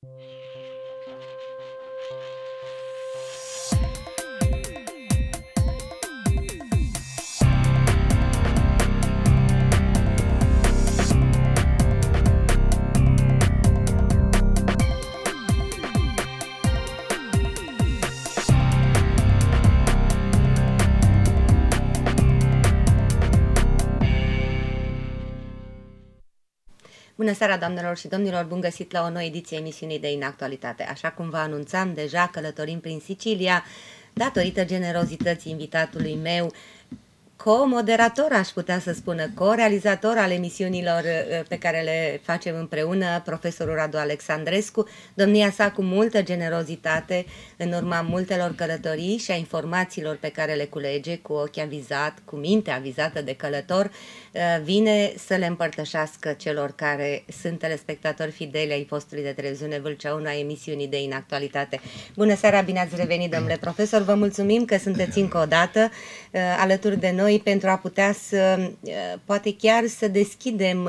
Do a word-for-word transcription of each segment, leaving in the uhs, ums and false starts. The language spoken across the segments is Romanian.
Bună seara, doamnelor și domnilor, bun găsit la o nouă ediție emisiunii de Inactualitate. Așa cum vă anunțam, deja călătorim prin Sicilia, datorită generozității invitatului meu, co-moderator, aș putea să spună, co-realizator al emisiunilor pe care le facem împreună, profesorul Radu Alexandrescu, domnia sa cu multă generozitate, în urma multelor călătorii și a informațiilor pe care le culege cu ochi avizat, cu minte avizată de călător, vine să le împărtășească celor care sunt telespectatori fideli ai postului de televiziune Vâlcea unu a emisiunii de Inactualitate. Bună seara, bine ați revenit, domnule profesor, vă mulțumim că sunteți încă o dată alături de noi pentru a putea să, poate chiar să deschidem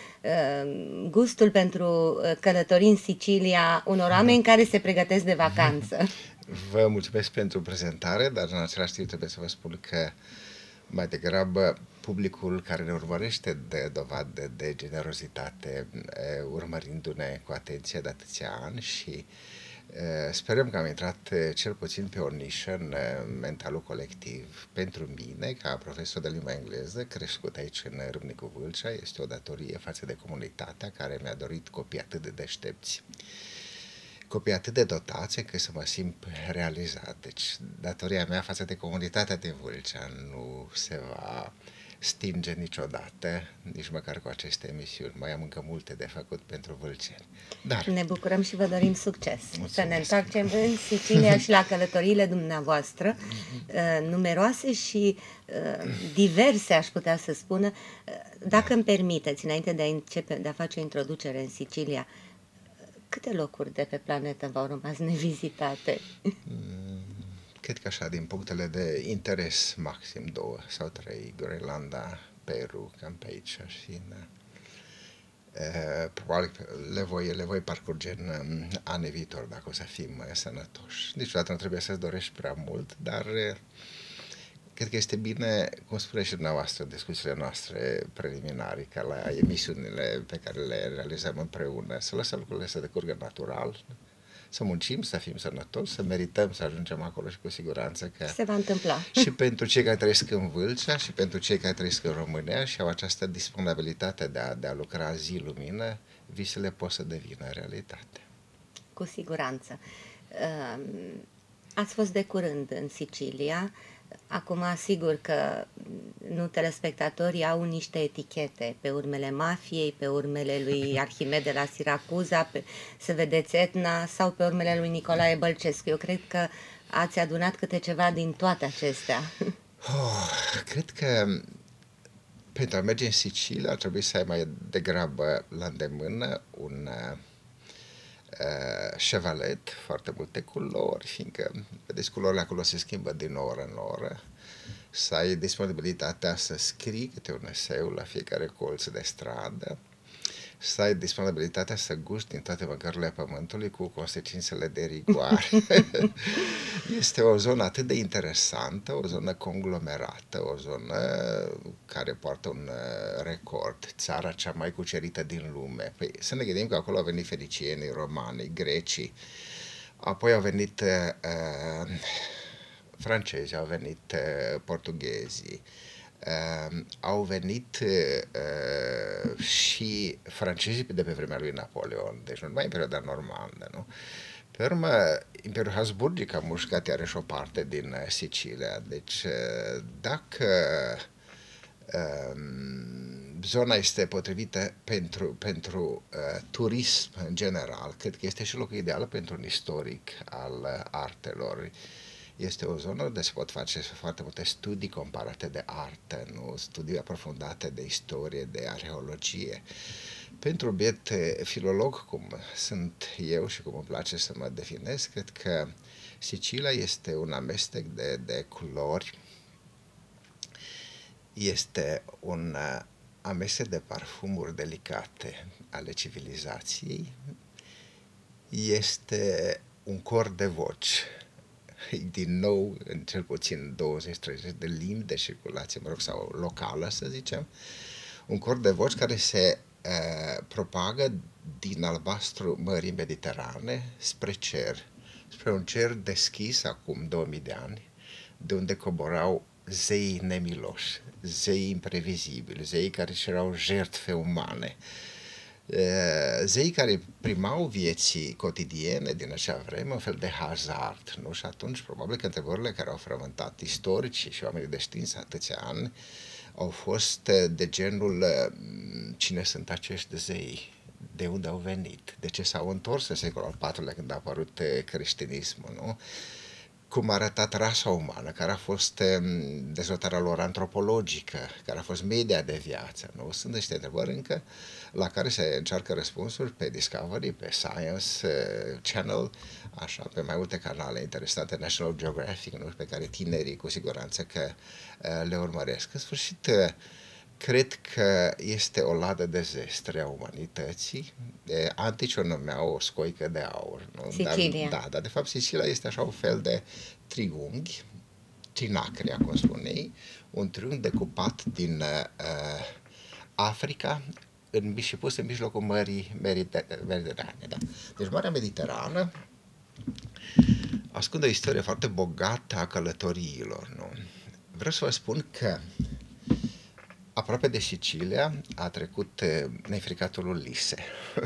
gustul pentru călătorii în Sicilia unor oameni care se pregătesc de vacanță. Vă mulțumesc pentru prezentare, dar în același timp trebuie să vă spun că mai degrabă publicul care ne urmărește de dovadă de generozitate, urmărindu-ne cu atenție de atâția ani și sperăm că am intrat cel puțin pe o nișă în mentalul colectiv. Pentru mine, ca profesor de limba engleză, crescut aici în Râmnicu Vâlcea, este o datorie față de comunitatea care mi-a dorit copii atât de deștepți, copii atât de dotați încât să mă simt realizat. Deci datoria mea față de comunitatea din Vâlcea nu se va stinge niciodată, nici măcar cu aceste emisiuni. Mai am încă multe de făcut pentru vâlceni. Dar ne bucurăm și vă dorim succes. Mulțumesc. Să ne întoarcem în Sicilia și la călătoriile dumneavoastră, uh, numeroase și uh, diverse, aș putea să spună. Dacă îmi permiteți, înainte de a începe, de a face o introducere în Sicilia, câte locuri de pe planetă v-au rămas nevizitate? Cred că așa, din punctele de interes, maxim două sau trei, Groenlanda, Peru, cam pe aici și în, uh, probabil le voi, le voi parcurge în um, anii viitor, dacă o să fim uh, sănătoși. Niciodată nu trebuie să-ți dorești prea mult, dar uh, cred că este bine, cum spune și dumneavoastră, discuțiile noastre preliminare, ca la emisiunile pe care le realizăm împreună, să lăsăm lucrurile să decurgă natural, să muncim, să fim sănătoși, să merităm să ajungem acolo și cu siguranță că se va întâmpla. Și pentru cei care trăiesc în Vâlcea și pentru cei care trăiesc în România și au această disponibilitate de a, de a lucra zi-lumină, visele pot să devină realitate. Cu siguranță. Ați fost de curând în Sicilia. Acum, sigur că nu telespectatorii au niște etichete pe urmele mafiei, pe urmele lui Arhimede de la Siracuza, pe, să vedeți Etna, sau pe urmele lui Nicolae Bălcescu. Eu cred că ați adunat câte ceva din toate acestea. Oh, cred că pentru a merge în Sicilia ar trebui să ai mai degrabă la îndemână un uh, chevalet, foarte multe culori, fiindcă, vedeți, culorile acolo se schimbă din oră în oră, să ai disponibilitatea să scrii câte un eseu la fiecare colț de stradă, să ai disponibilitatea să guști din toate mâncărurile pământului cu consecințele de rigoare. Este o zonă atât de interesantă, o zonă conglomerată, o zonă care poartă un record, țara cea mai cucerită din lume. Păi să ne gândim că acolo au venit fenicienii, romanii, grecii, apoi au venit uh, francezi, au venit uh, portughezii, Uh, au venit uh, și francezii de pe vremea lui Napoleon, deci nu numai în perioada normandă, nu? Pe urmă, Imperiul Habsburgic a mușcat iarăși o parte din uh, Sicilia, deci uh, dacă uh, zona este potrivită pentru, pentru uh, turism în general, cred că este și locul ideal pentru un istoric al uh, artelor. Este o zonă unde se pot face foarte multe studii comparate de artă, nu? Studii aprofundate de istorie, de arheologie. Pentru un biet filolog, cum sunt eu și cum îmi place să mă definesc, cred că Sicilia este un amestec de, de culori, este un amestec de parfumuri delicate ale civilizației, este un cor de voci, din nou în cel puțin douăzeci treizeci de limbi de circulație, mă rog, sau locală, să zicem, un cor de voci care se uh, propagă din albastru Mării Mediterane spre cer, spre un cer deschis acum două mii de ani, de unde coborau zei nemiloși, zei imprevizibili, zei care cerau jertfe umane, zei care primau vieții cotidiene din acea vreme, un fel de hazard, nu? Și atunci, probabil că întrebările care au frământat istoricii și oamenii de știință atâția ani au fost de genul: cine sunt acești zei? De unde au venit? De ce s-au întors în secolul al patrulea, când a apărut creștinismul, nu? Cum a arătat rasa umană, care a fost dezvoltarea lor antropologică, care a fost media de viață, nu? Sunt niște întrebări încă la care se încearcă răspunsuri pe Discovery, pe Science Channel, așa, pe mai multe canale interesante, National Geographic, nu? Pe care tinerii cu siguranță că le urmăresc. În sfârșit, cred că este o ladă de zestre a umanității. Antici o numeau o scoică de aur. Nu? Sicilia. Dar, da, dar de fapt Sicilia este așa un fel de triunghi, trinacria, cum spune ei, un triunghi decupat din uh, Africa în, și pus în mijlocul Mării Mediterane. Da? Deci Marea Mediterană ascunde o istorie foarte bogată a călătoriilor. Nu? Vreau să vă spun că aproape de Sicilia a trecut nefricatul Ulise.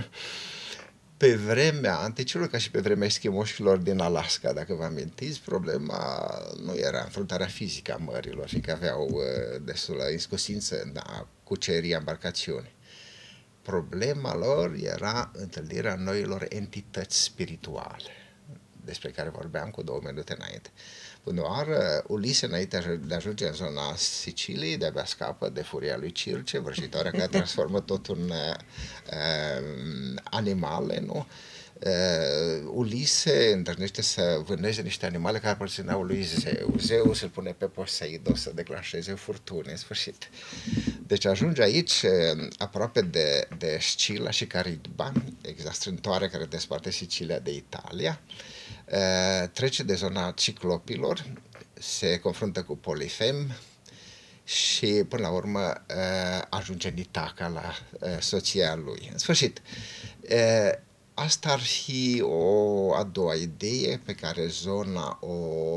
Pe vremea anticilor, ca și pe vremea eschimoșilor din Alaska, dacă vă amintiți, problema nu era înfruntarea fizică a mărilor, fiindcă aveau destulă iscusință în a cuceri embarcațiuni. Problema lor era întâlnirea noilor entități spirituale, despre care vorbeam cu două minute înainte. Până oară, Ulise, înainte de a ajunge în zona Siciliei, de-abia scapă de furia lui Circe, vrăjitoarea care transformă totul în uh, animale, nu? Uh, Ulise îndrăznește să vâneze niște animale care aparțineau lui Zeu. Zeu se pune pe Poseidon să declanșeze furtuni, în sfârșit. Deci ajunge aici, aproape de, de Scila și Caridba, exact strântoarea care desparte Sicilia de Italia. Uh, trece de zona Ciclopilor, se confruntă cu Polifem și până la urmă uh, ajunge în Itaca la uh, soția lui. În sfârșit, uh, asta ar fi o a doua idee pe care zona o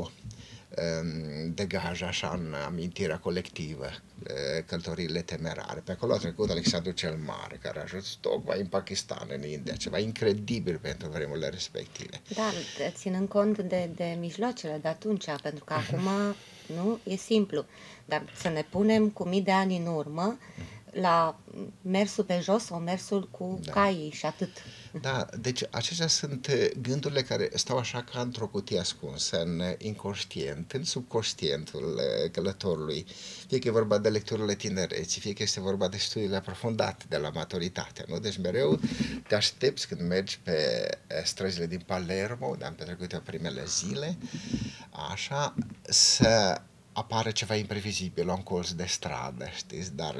um, degajă așa în amintirea colectivă, uh, călătoriile temerare. Pe acolo a trecut Alexandru cel Mare, care a ajuns tocmai în Pakistan, în India, ceva incredibil pentru vremurile respective. Da, ținând cont de, de mijloacele de atunci, pentru că acum nu e simplu, dar să ne punem cu mii de ani în urmă la mersul pe jos sau mersul cu da. caii și atât. Da, deci acestea sunt gândurile care stau așa ca într-o cutie ascunsă, în inconștient, în subconștientul călătorului. Fie că e vorba de lecturile tinereții, fie că este vorba de studiile aprofundate de la maturitate, nu? Deci mereu te aștepți când mergi pe străzile din Palermo, unde am petrecut eu primele zile, așa, să apare ceva imprevizibil, un colț de stradă, știți, dar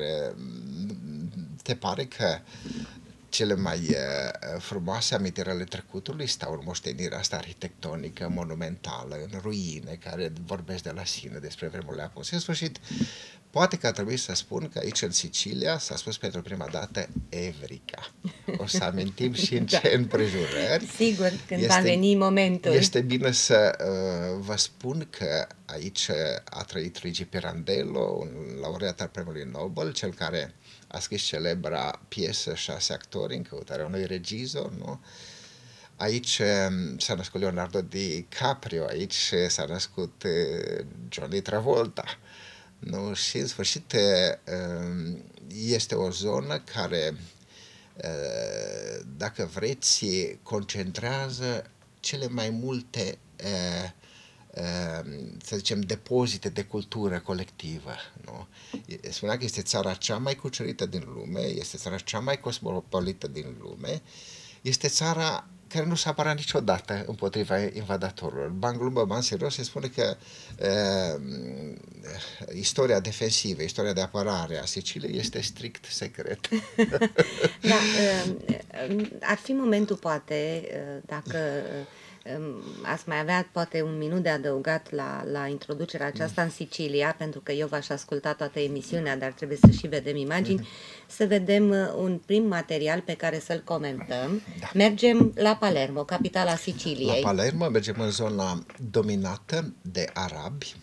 te pare că cele mai uh, frumoase amintiri ale trecutului stau în moștenirea asta arhitectonică, monumentală, în ruine, care vorbesc de la sine despre vremurile apuse. În sfârșit, poate că ar trebui să spun că aici în Sicilia s-a spus pentru prima dată Evrica. O să amintim și în ce da. împrejurări. Sigur, când este, va veni momentul. Este bine să uh, vă spun că aici a trăit Luigi Pirandello, un laureat al Premiului Nobel, cel care a scris celebra piesă Șase actori în căutarea unui regizor, nu? Aici s-a născut Leonardo DiCaprio, aici s-a născut Johnny Travolta, nu? Și în sfârșit este o zonă care, dacă vreți, concentrează cele mai multe, să zicem, depozite de cultură colectivă. Nu? Spunea că este țara cea mai cucerită din lume, este țara cea mai cosmopolită din lume, este țara care nu s-a apărat niciodată împotriva invadatorilor. Ban glumă, ban serios, se spune că uh, istoria defensivă, istoria de apărare a Siciliei este strict secret. Da, uh, ar fi momentul, poate, uh, dacă ați mai avea poate un minut de adăugat la, la introducerea aceasta în Sicilia, pentru că eu v-aș asculta toată emisiunea, dar trebuie să și vedem imagini, să vedem un prim material pe care să-l comentăm. Da. Mergem la Palermo, capitala Siciliei. La Palermo mergem în zona dominată de arabi.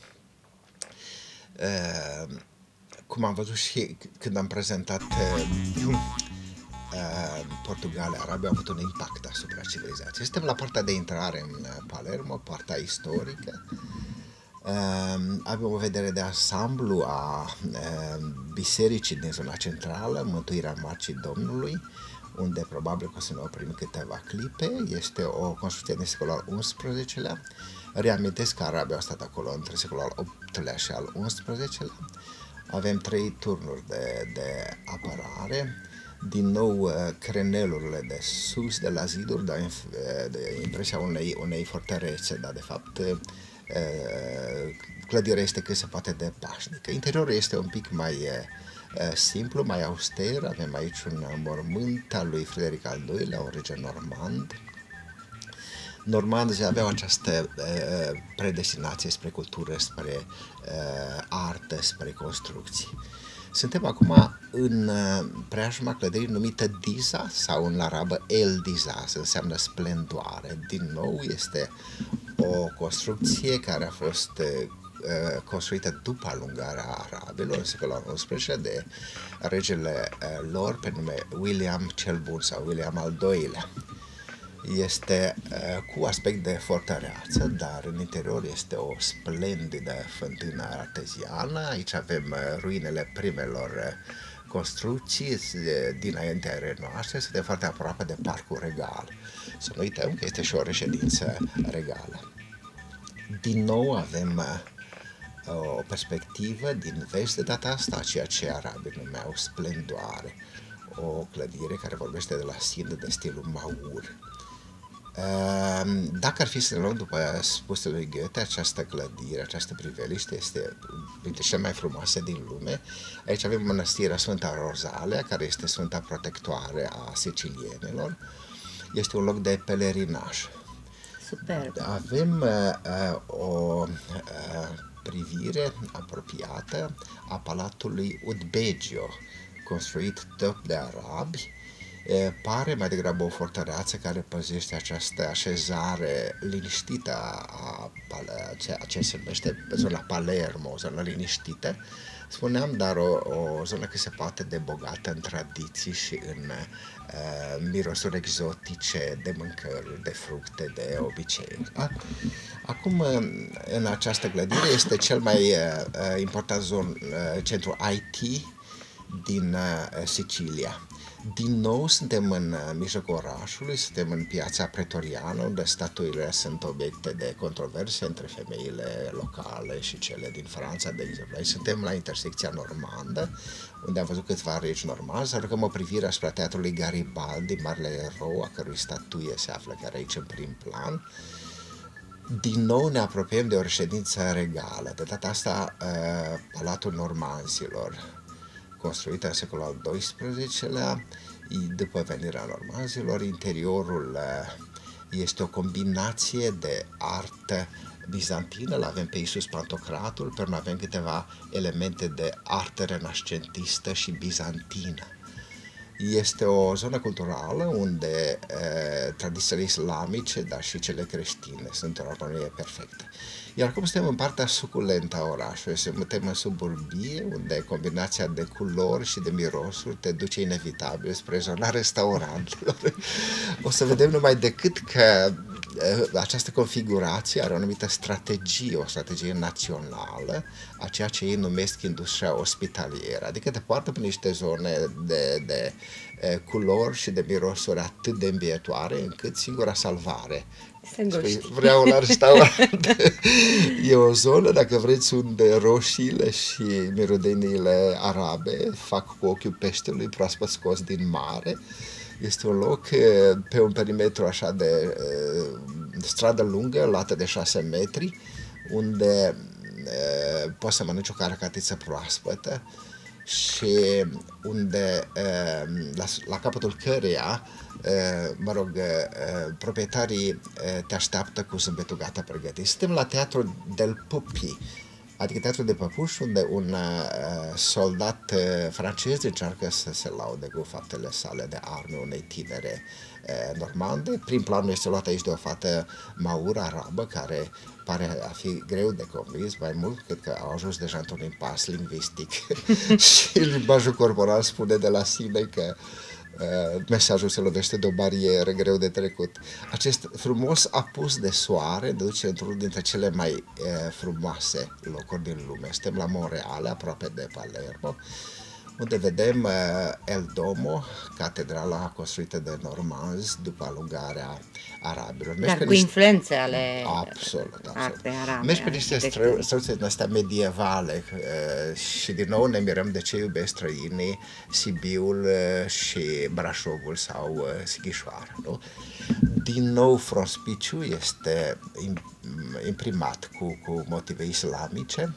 Uh, cum am văzut și când am prezentat uh, Portugalia, Arabia au avut un impact asupra civilizației. Suntem la partea de intrare în Palermo, partea istorică. Avem o vedere de ansamblu a bisericii din zona centrală, Mântuirea Marcii Domnului, unde probabil că o să ne oprim câteva clipe. Este o construcție din secolul al unsprezecelea. Reamintesc că arabii au stat acolo între secolul al optulea și al unsprezecelea. Avem trei turnuri de, de apărare. Din nou, crenelurile de sus de la ziduri dau de impresia unei, unei fortărețe, dar de fapt clădirea este cât se poate de pașnică. Interiorul este un pic mai simplu, mai auster. Avem aici un mormânt al lui Frederic al doilea, un rege normand. Normandii aveau această uh, predestinație spre cultură, spre uh, artă, spre construcții. Suntem acum în uh, preajma clădirii numită Disa sau în arabă El Disa, înseamnă splendoare. Din nou este o construcție care a fost uh, construită după alungarea arabilor în secolul al unsprezecelea de regele uh, lor pe nume William cel Bun sau William al doilea. Este uh, cu aspect de fortăreață, dar în interior este o splendidă fântână arteziană. Aici avem uh, ruinele primelor uh, construcții dinaintea erei noastre. Suntem foarte aproape de Parcul Regal. Să nu uităm că este și o reședință regală. Din nou avem uh, o perspectivă din vest de data asta, ceea ce arabii numeau splendoare. O clădire care vorbește de la sine de stilul Maur. Dacă ar fi să ne luăm după spusele lui Goethe, această clădire, această priveliște este dintre cele mai frumoase din lume. Aici avem mănăstirea Sfânta Rosalia, care este sfânta protectoare a sicilienilor. Este un loc de pelerinaj. Superb. Avem uh, o uh, privire apropiată a Palatului Udbegio, construit tot de arabi. E, pare mai degrabă o fortăreață care păzește această așezare liniștită a, a, a ce se numește zona Palermo, o zonă liniștită, spuneam, dar o, o zonă cât se poate de bogată în tradiții și în uh, mirosuri exotice de mâncări, de fructe, de obiceiuri. Acum, în această clădire este cel mai uh, important zon, uh, centru I T din uh, Sicilia. Din nou suntem în mijlocul orașului, suntem în piața pretoriană, unde statuile sunt obiecte de controverse între femeile locale și cele din Franța, de exemplu. Aici suntem la intersecția normandă, unde am văzut câțiva regi normali, să aruncăm o privire asupra teatrului Garibaldi, marele erou, a cărui statuie se află chiar aici în prim plan. Din nou ne apropiem de o reședință regală, de data asta uh, Palatul Normanzilor, construită în secolul al doisprezecelea, după venirea normanzilor. Interiorul este o combinație de artă bizantină, l-avem pe Iisus Pantocratul, pe urmă avem câteva elemente de artă renascentistă și bizantină. Este o zonă culturală unde e, tradițiile islamice, dar și cele creștine sunt în armonie perfectă. Iar acum suntem în partea suculentă a orașului, suntem în suburbie, unde combinația de culori și de mirosuri te duce inevitabil spre zona restaurantelor. O să vedem numai decât că această configurație are o anumită strategie, o strategie națională, a ceea ce ei numesc industria ospitalieră, adică te poartă pe niște zone de, de culori și de mirosuri atât de îmbietoare, încât singura salvare Spui, vreau la restaurant. E o zonă, dacă vreți, unde roșiile și mirodeniile arabe fac cu ochiul peștelui proaspăt scos din mare. Este un loc uh, pe un perimetru așa de uh, stradă lungă, lată de șase metri, unde uh, poți să mănânci o caracatiță proaspătă și unde uh, la, la capătul căreia Uh, mă rog, uh, proprietarii uh, te așteaptă cu zâmbetul gata pregătit. Suntem la Teatrul del Pupi, adică Teatrul de Păpuși, unde un uh, soldat uh, francez încearcă să se laude cu faptele sale de arme unei tinere uh, normande. Prin planul este luat aici de o fată maură arabă, care pare a fi greu de convins, mai mult, cred că au ajuns deja într-un impas lingvistic și limbajul corporal spune de la sine că Uh, mesajul se lovește de o barieră greu de trecut. Acest frumos apus de soare ne duce într-unul dintre cele mai uh, frumoase locuri din lume. Suntem la Monreale, aproape de Palermo, unde vedem uh, El Domo, catedrala construită de normanzi după alungarea arabilor. Dar cu niște... influențe ale absolut, absolut. arabe. Mergi pe niște străzi din astea medievale uh, și din nou ne mirăm de ce iubesc străinii Sibiul uh, și Brașovul sau uh, Sighișoara, nu? Din nou frontispiciul este imprimat cu, cu motive islamice,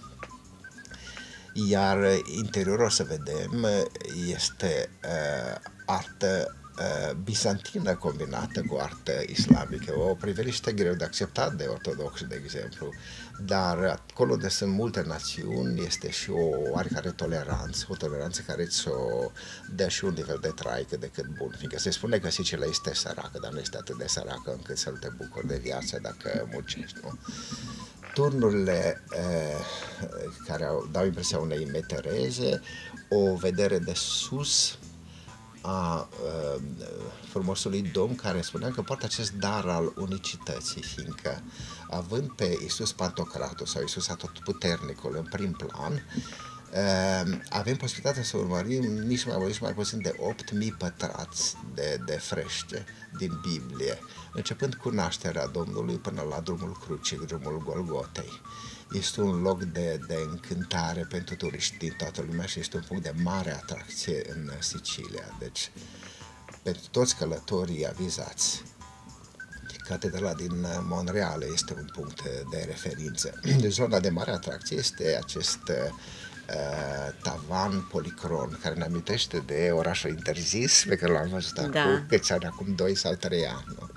iar interiorul, o să vedem, este uh, artă uh, bizantină combinată cu artă islamică, o priveliște greu de acceptat de ortodoxi, de exemplu, dar acolo unde sunt multe națiuni este și o oarecare toleranță, o toleranță care îți-o dă și un nivel de trai cât de cât bun, fiindcă se spune că Sicilia este săracă, dar nu este atât de săracă încât să nu te bucuri de viață dacă muncești, nu? Turnurile eh, care au, dau impresia unei metereze, o vedere de sus a eh, frumosului dom care spunea că poartă acest dar al unicității, fiindcă având pe Iisus Pantocratul sau Iisus Atotputernicul în prim plan, Uh, avem posibilitatea să urmărim nici mai mult, nici mai puțin de opt mii pătrați de, de frește din Biblie, începând cu nașterea Domnului până la drumul crucii, drumul Golgotei. Este un loc de, de încântare pentru turiști din toată lumea și este un punct de mare atracție în Sicilia. Deci, pentru toți călătorii avizați, catedrala din Monreale este un punct de referință. De zona de mare atracție este acest Uh, tavan policron, care ne amintește de orașul interzis pe care l-am văzut da. acum câți ani, acum doi sau trei ani. Nu?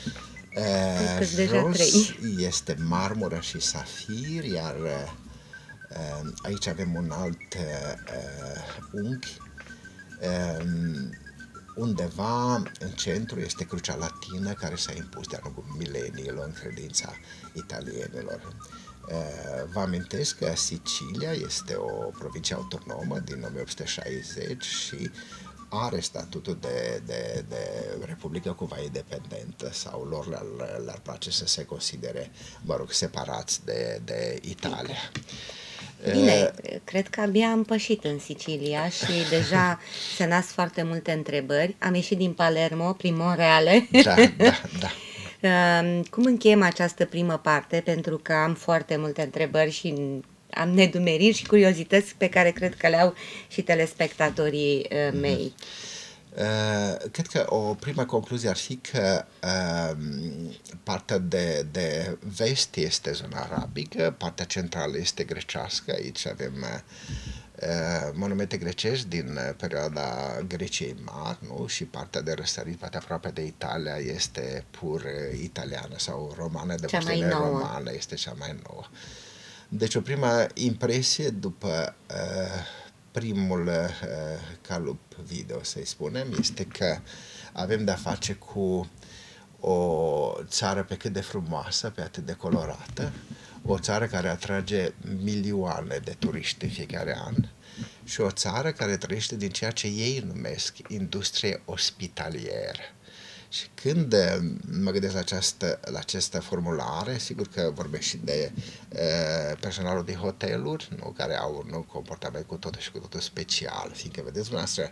Uh, jos este marmură și safir, iar uh, aici avem un alt uh, unghi. Uh, undeva în centru este crucea latină care s-a impus de-a lungul mileniilor în credința italienilor. Vă amintesc că Sicilia este o provincie autonomă din o mie opt sute șaizeci și are statutul de, de, de republică cumva independentă sau lor le-ar, le-ar place să se considere, mă rog, separați de, de Italia. Bine, uh, cred că abia am pășit în Sicilia și deja se nasc foarte multe întrebări. Am ieșit din Palermo, prin Monreale. Da, da, da. Cum încheiem această primă parte? Pentru că am foarte multe întrebări și am nedumeriri și curiozități pe care cred că le au și telespectatorii mei. Uh, cred că o prima concluzie ar fi că uh, partea de, de vest este zona arabică, partea centrală este grecească, aici avem uh, monumente grecești din perioada Greciei Mari, nu? Și partea de răsărit, partea aproape de Italia, este pur italiană sau romană, de moștenire romană, este cea mai nouă. Deci o prima impresie după uh, primul uh, calup video, să-i spunem, este că avem de-a face cu o țară pe cât de frumoasă, pe atât de colorată, o țară care atrage milioane de turiști în fiecare an și o țară care trăiește din ceea ce ei numesc industrie ospitalieră. Și când mă gândesc la această, la această formulare, sigur că vorbesc și de uh, personalul din hoteluri, nu, care au un comportament cu totul și cu totul special, fiindcă, vedeți dumneavoastră,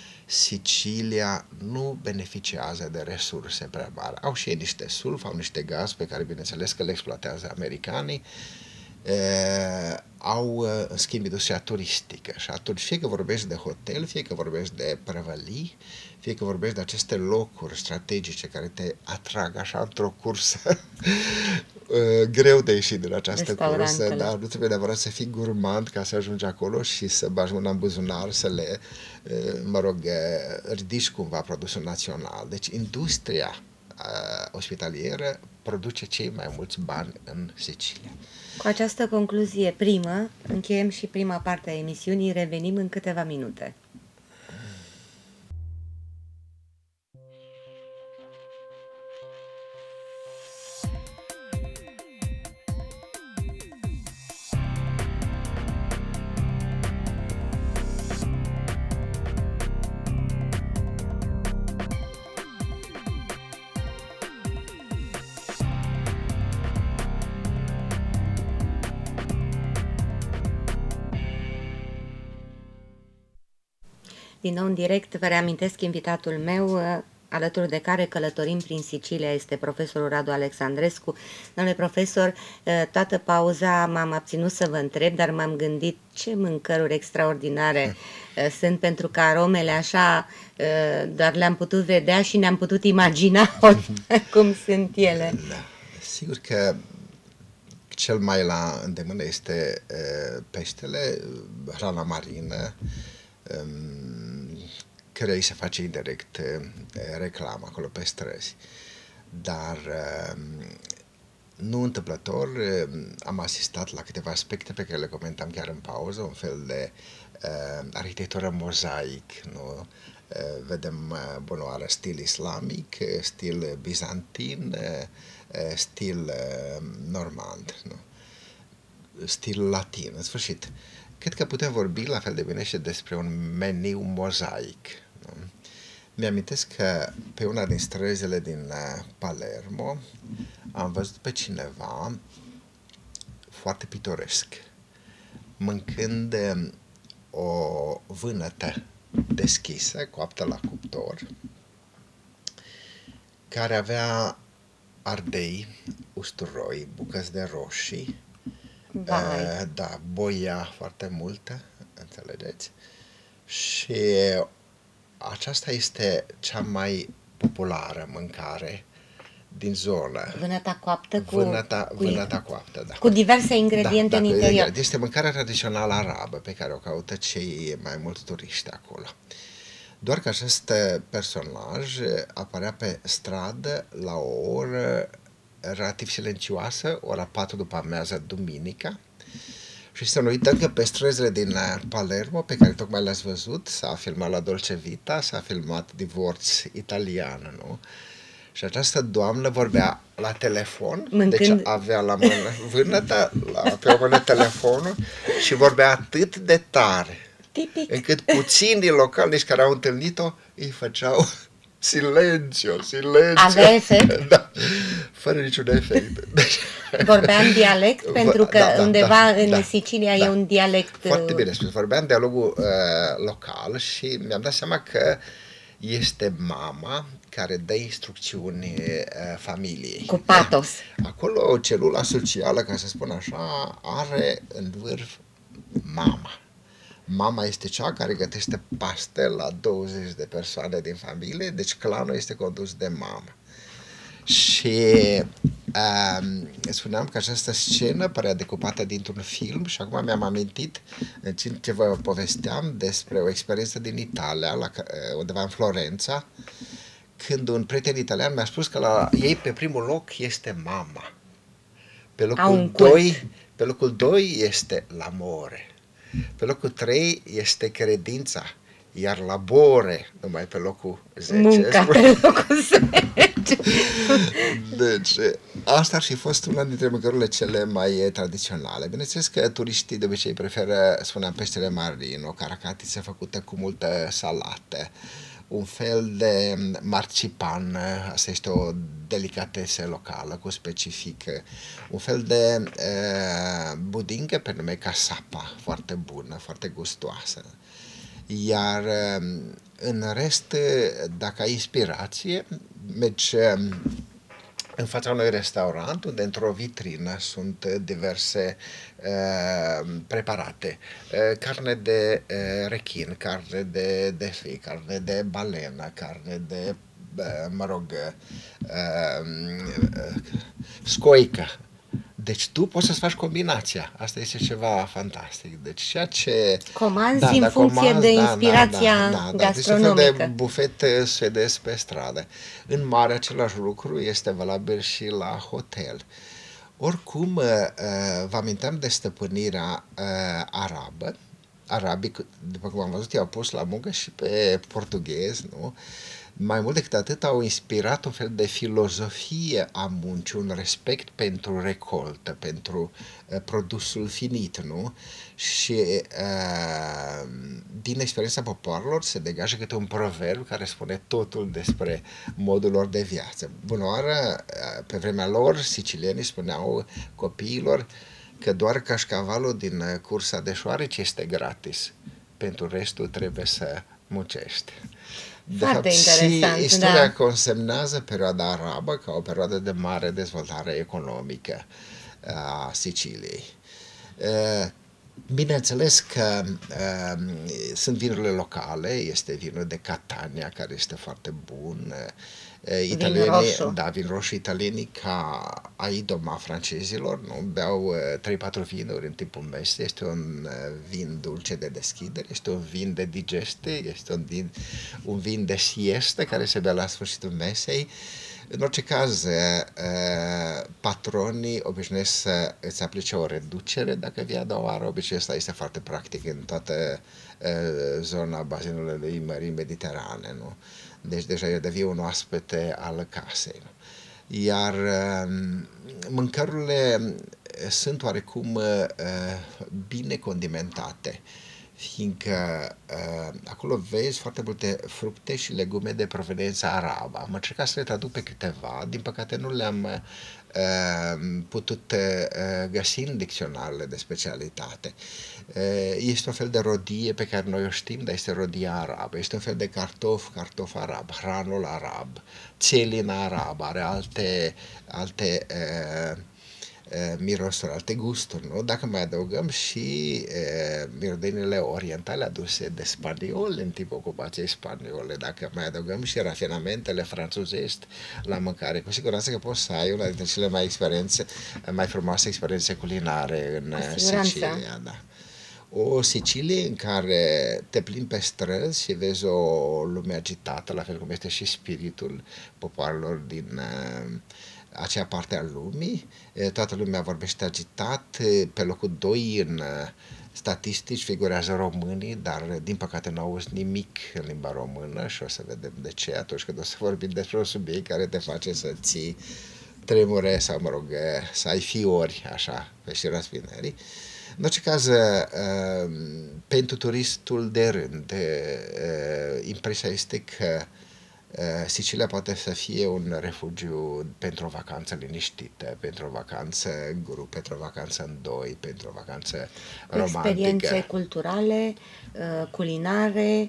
Sicilia nu beneficiază de resurse prea mari. Au și ei niște sulf, au niște gaz pe care, bineînțeles, că le exploatează americanii, uh, au, uh, în schimb, industria turistică. Și atunci, fie că vorbești de hotel, fie că vorbești de prăvălii, fie că vorbești de aceste locuri strategice care te atrag așa într-o cursă uh, greu de ieșit din această cursă, dar nu trebuie neapărat să fii gurmand ca să ajungi acolo și să bagi mâna în buzunar, să le, uh, mă rog, uh, ridici cumva produsul național. Deci, industria uh, ospitalieră produce cei mai mulți bani în Sicilia. Cu această concluzie primă, încheiem și prima parte a emisiunii, revenim în câteva minute. Din nou în direct, vă reamintesc invitatul meu, alături de care călătorim prin Sicilia, este profesorul Radu Alexandrescu. Domnule profesor, toată pauza m-am abținut să vă întreb, dar m-am gândit ce mâncăruri extraordinare sunt, pentru că aromele așa doar le-am putut vedea și ne-am putut imagina cum sunt ele. Da. Sigur că cel mai la îndemână este peștele, hrana marină, care îi se face indirect reclamă acolo pe străzi. Dar nu întâmplător am asistat la câteva aspecte pe care le comentam chiar în pauză, un fel de uh, arhitectură mozaic, nu? Uh, vedem uh, bunoară stil islamic, stil bizantin, uh, stil uh, normand, nu? Stil latin, în sfârșit. Cred că putem vorbi la fel de bine și despre un meniu mozaic. Nu? Mi-amintesc că pe una din străzile din Palermo am văzut pe cineva foarte pitoresc, mâncând o vânătă deschisă, coaptă la cuptor, care avea ardei, usturoi, bucăți de roșii, uh, da, boia foarte multă, înțelegeți? Și aceasta este cea mai populară mâncare din zonă. Vânăta coaptă cu... Vânăta, cu, vânăta coaptă, da. Cu diverse ingrediente, da, în interior. Este mâncarea tradițională arabă pe care o caută cei mai mulți turiști acolo. Doar că acest personaj apărea pe stradă la o oră relativ silențioasă, ora patru după amiază, duminica, și să nu uităm că pe străzile din Palermo, pe care tocmai le-ați văzut, s-a filmat La Dolce Vita, s-a filmat Divorț italian, nu? Și această doamnă vorbea la telefon, mâncând... deci avea la mână vânătă, la, pe o mână telefonul și vorbea atât de tare, tipic, încât puținii locali care au întâlnit-o îi făceau silențiu, silențiu. Avea efect? Da, fără niciun efect. Deci... Vorbea în dialect, pentru că da, da, undeva da, în da, Sicilia da. E un dialect... Foarte bine spus, vorbea în dialogul uh, local și mi-am dat seama că este mama care dă instrucțiuni uh, familiei. Cu patos. Acolo celula socială, ca să spun așa, are în vârf mama. Mama este cea care gătește paste la douăzeci de persoane din familie, deci clanul este condus de mamă. Și um, spuneam că această scenă părea decupată dintr-un film și acum mi-am amintit, în timp ce vă povesteam, despre o experiență din Italia, la, undeva în Florența, când un prieten italian mi-a spus că la ei pe primul loc este mama. Pe locul doi, pe locul doi este l'amore. Pe locul trei este credința, iar labore numai pe locul zece. Munca pe locul zece. Deci, asta ar fi fost una dintre mâncărurile cele mai tradiționale. Bineînțeles că turiștii de obicei preferă, spuneam, peștele marin, o caracatiță făcută cu multă salată, un fel de marcipan, asta este o delicatesă locală cu specific, un fel de uh, budincă pe nume casapa, foarte bună, foarte gustoasă. Iar uh, în rest, dacă ai inspirație, mergi uh, în fața unui restaurant unde într-o vitrină sunt uh, diverse uh, preparate. Uh, carne de uh, rechin, carne de, de fi, carne de balenă, carne de, uh, mă rog, uh, uh, scoică. Deci tu poți să-ți faci combinația. Asta este ceva fantastic. Deci ceea ce... Comanzi Da, în da, funcție comanzi, de da, inspirația da, da, da, da. Deci un fel gastronomică. de bufet uh, suedez pe stradă. În mare același lucru este valabil și la hotel. Oricum, uh, uh, vă aminteam de stăpânirea uh, arabă. Arabii, după cum am văzut, i-au pus la muncă și pe portughezi, nu? Mai mult decât atât, au inspirat un fel de filozofie a muncii, un respect pentru recoltă, pentru uh, produsul finit, nu? Și uh, din experiența popoarelor se degajă câte un proverb care spune totul despre modul lor de viață. Bună oară, uh, pe vremea lor, sicilienii spuneau copiilor că doar cașcavalul din uh, cursa de șoareci este gratis. Pentru restul trebuie să muncești. De Foarte fapt, și interesant, istoria da. consemnează perioada arabă ca o perioadă de mare dezvoltare economică a Siciliei. Uh, Bineînțeles că uh, sunt vinurile locale, este vinul de Catania, care este foarte bun. Uh, Vin italienii, roșu. da, vin roșu italienii ca a idoma francezilor, nu? Beau uh, trei patru vinuri în timpul mesei, este un uh, vin dulce de deschidere, este un vin de digestie, este un vin, un vin de siestă care se bea la sfârșitul mesei. În orice caz, uh, patronii obișnuiesc să îți aplice o reducere dacă vii a doua oară. Obiceiul ăsta este foarte practic în toată uh, zona bazinului Mării Mediterane, nu? Deci deja devii un oaspete al casei, nu? Iar uh, mâncărurile sunt oarecum uh, bine condimentate, fiindcă uh, acolo vezi foarte multe fructe și legume de proveniență arabă. Am încercat să le traduc pe câteva, din păcate nu le-am uh, putut uh, găsi în dicționarele de specialitate. Uh, este un fel de rodie pe care noi o știm, dar este rodia arabă. Este un fel de cartof, cartof arab, hranul arab, țelina arab, are alte, alte uh, mirosuri, alte gusturi, nu? Dacă mai adăugăm și e, mirodenile orientale aduse de spanioli în timpul ocupației spaniole, dacă mai adăugăm și rafinamentele franțuzești la mâncare, cu siguranță că poți să ai una dintre cele mai experiențe, mai frumoase experiențe culinare în Sicilia, da. O Sicilie în care te plimbi pe străzi și vezi o lume agitată, la fel cum este și spiritul popoarelor din uh, acea parte a lumii. Toată lumea vorbește agitat. Pe locul doi în statistici figurează românii, dar din păcate nu auzi nimic în limba română și o să vedem de ce atunci când o să vorbim despre un subiect care te face să ții tremure sau, mă rog, să ai fiori, așa, pe șira spinerii. În orice caz, pentru turistul de rând, impresia este că Sicilia poate să fie un refugiu pentru o vacanță liniștită, pentru o vacanță în grup, pentru o vacanță în doi, pentru o vacanță Cu romantică. experiențe culturale, culinare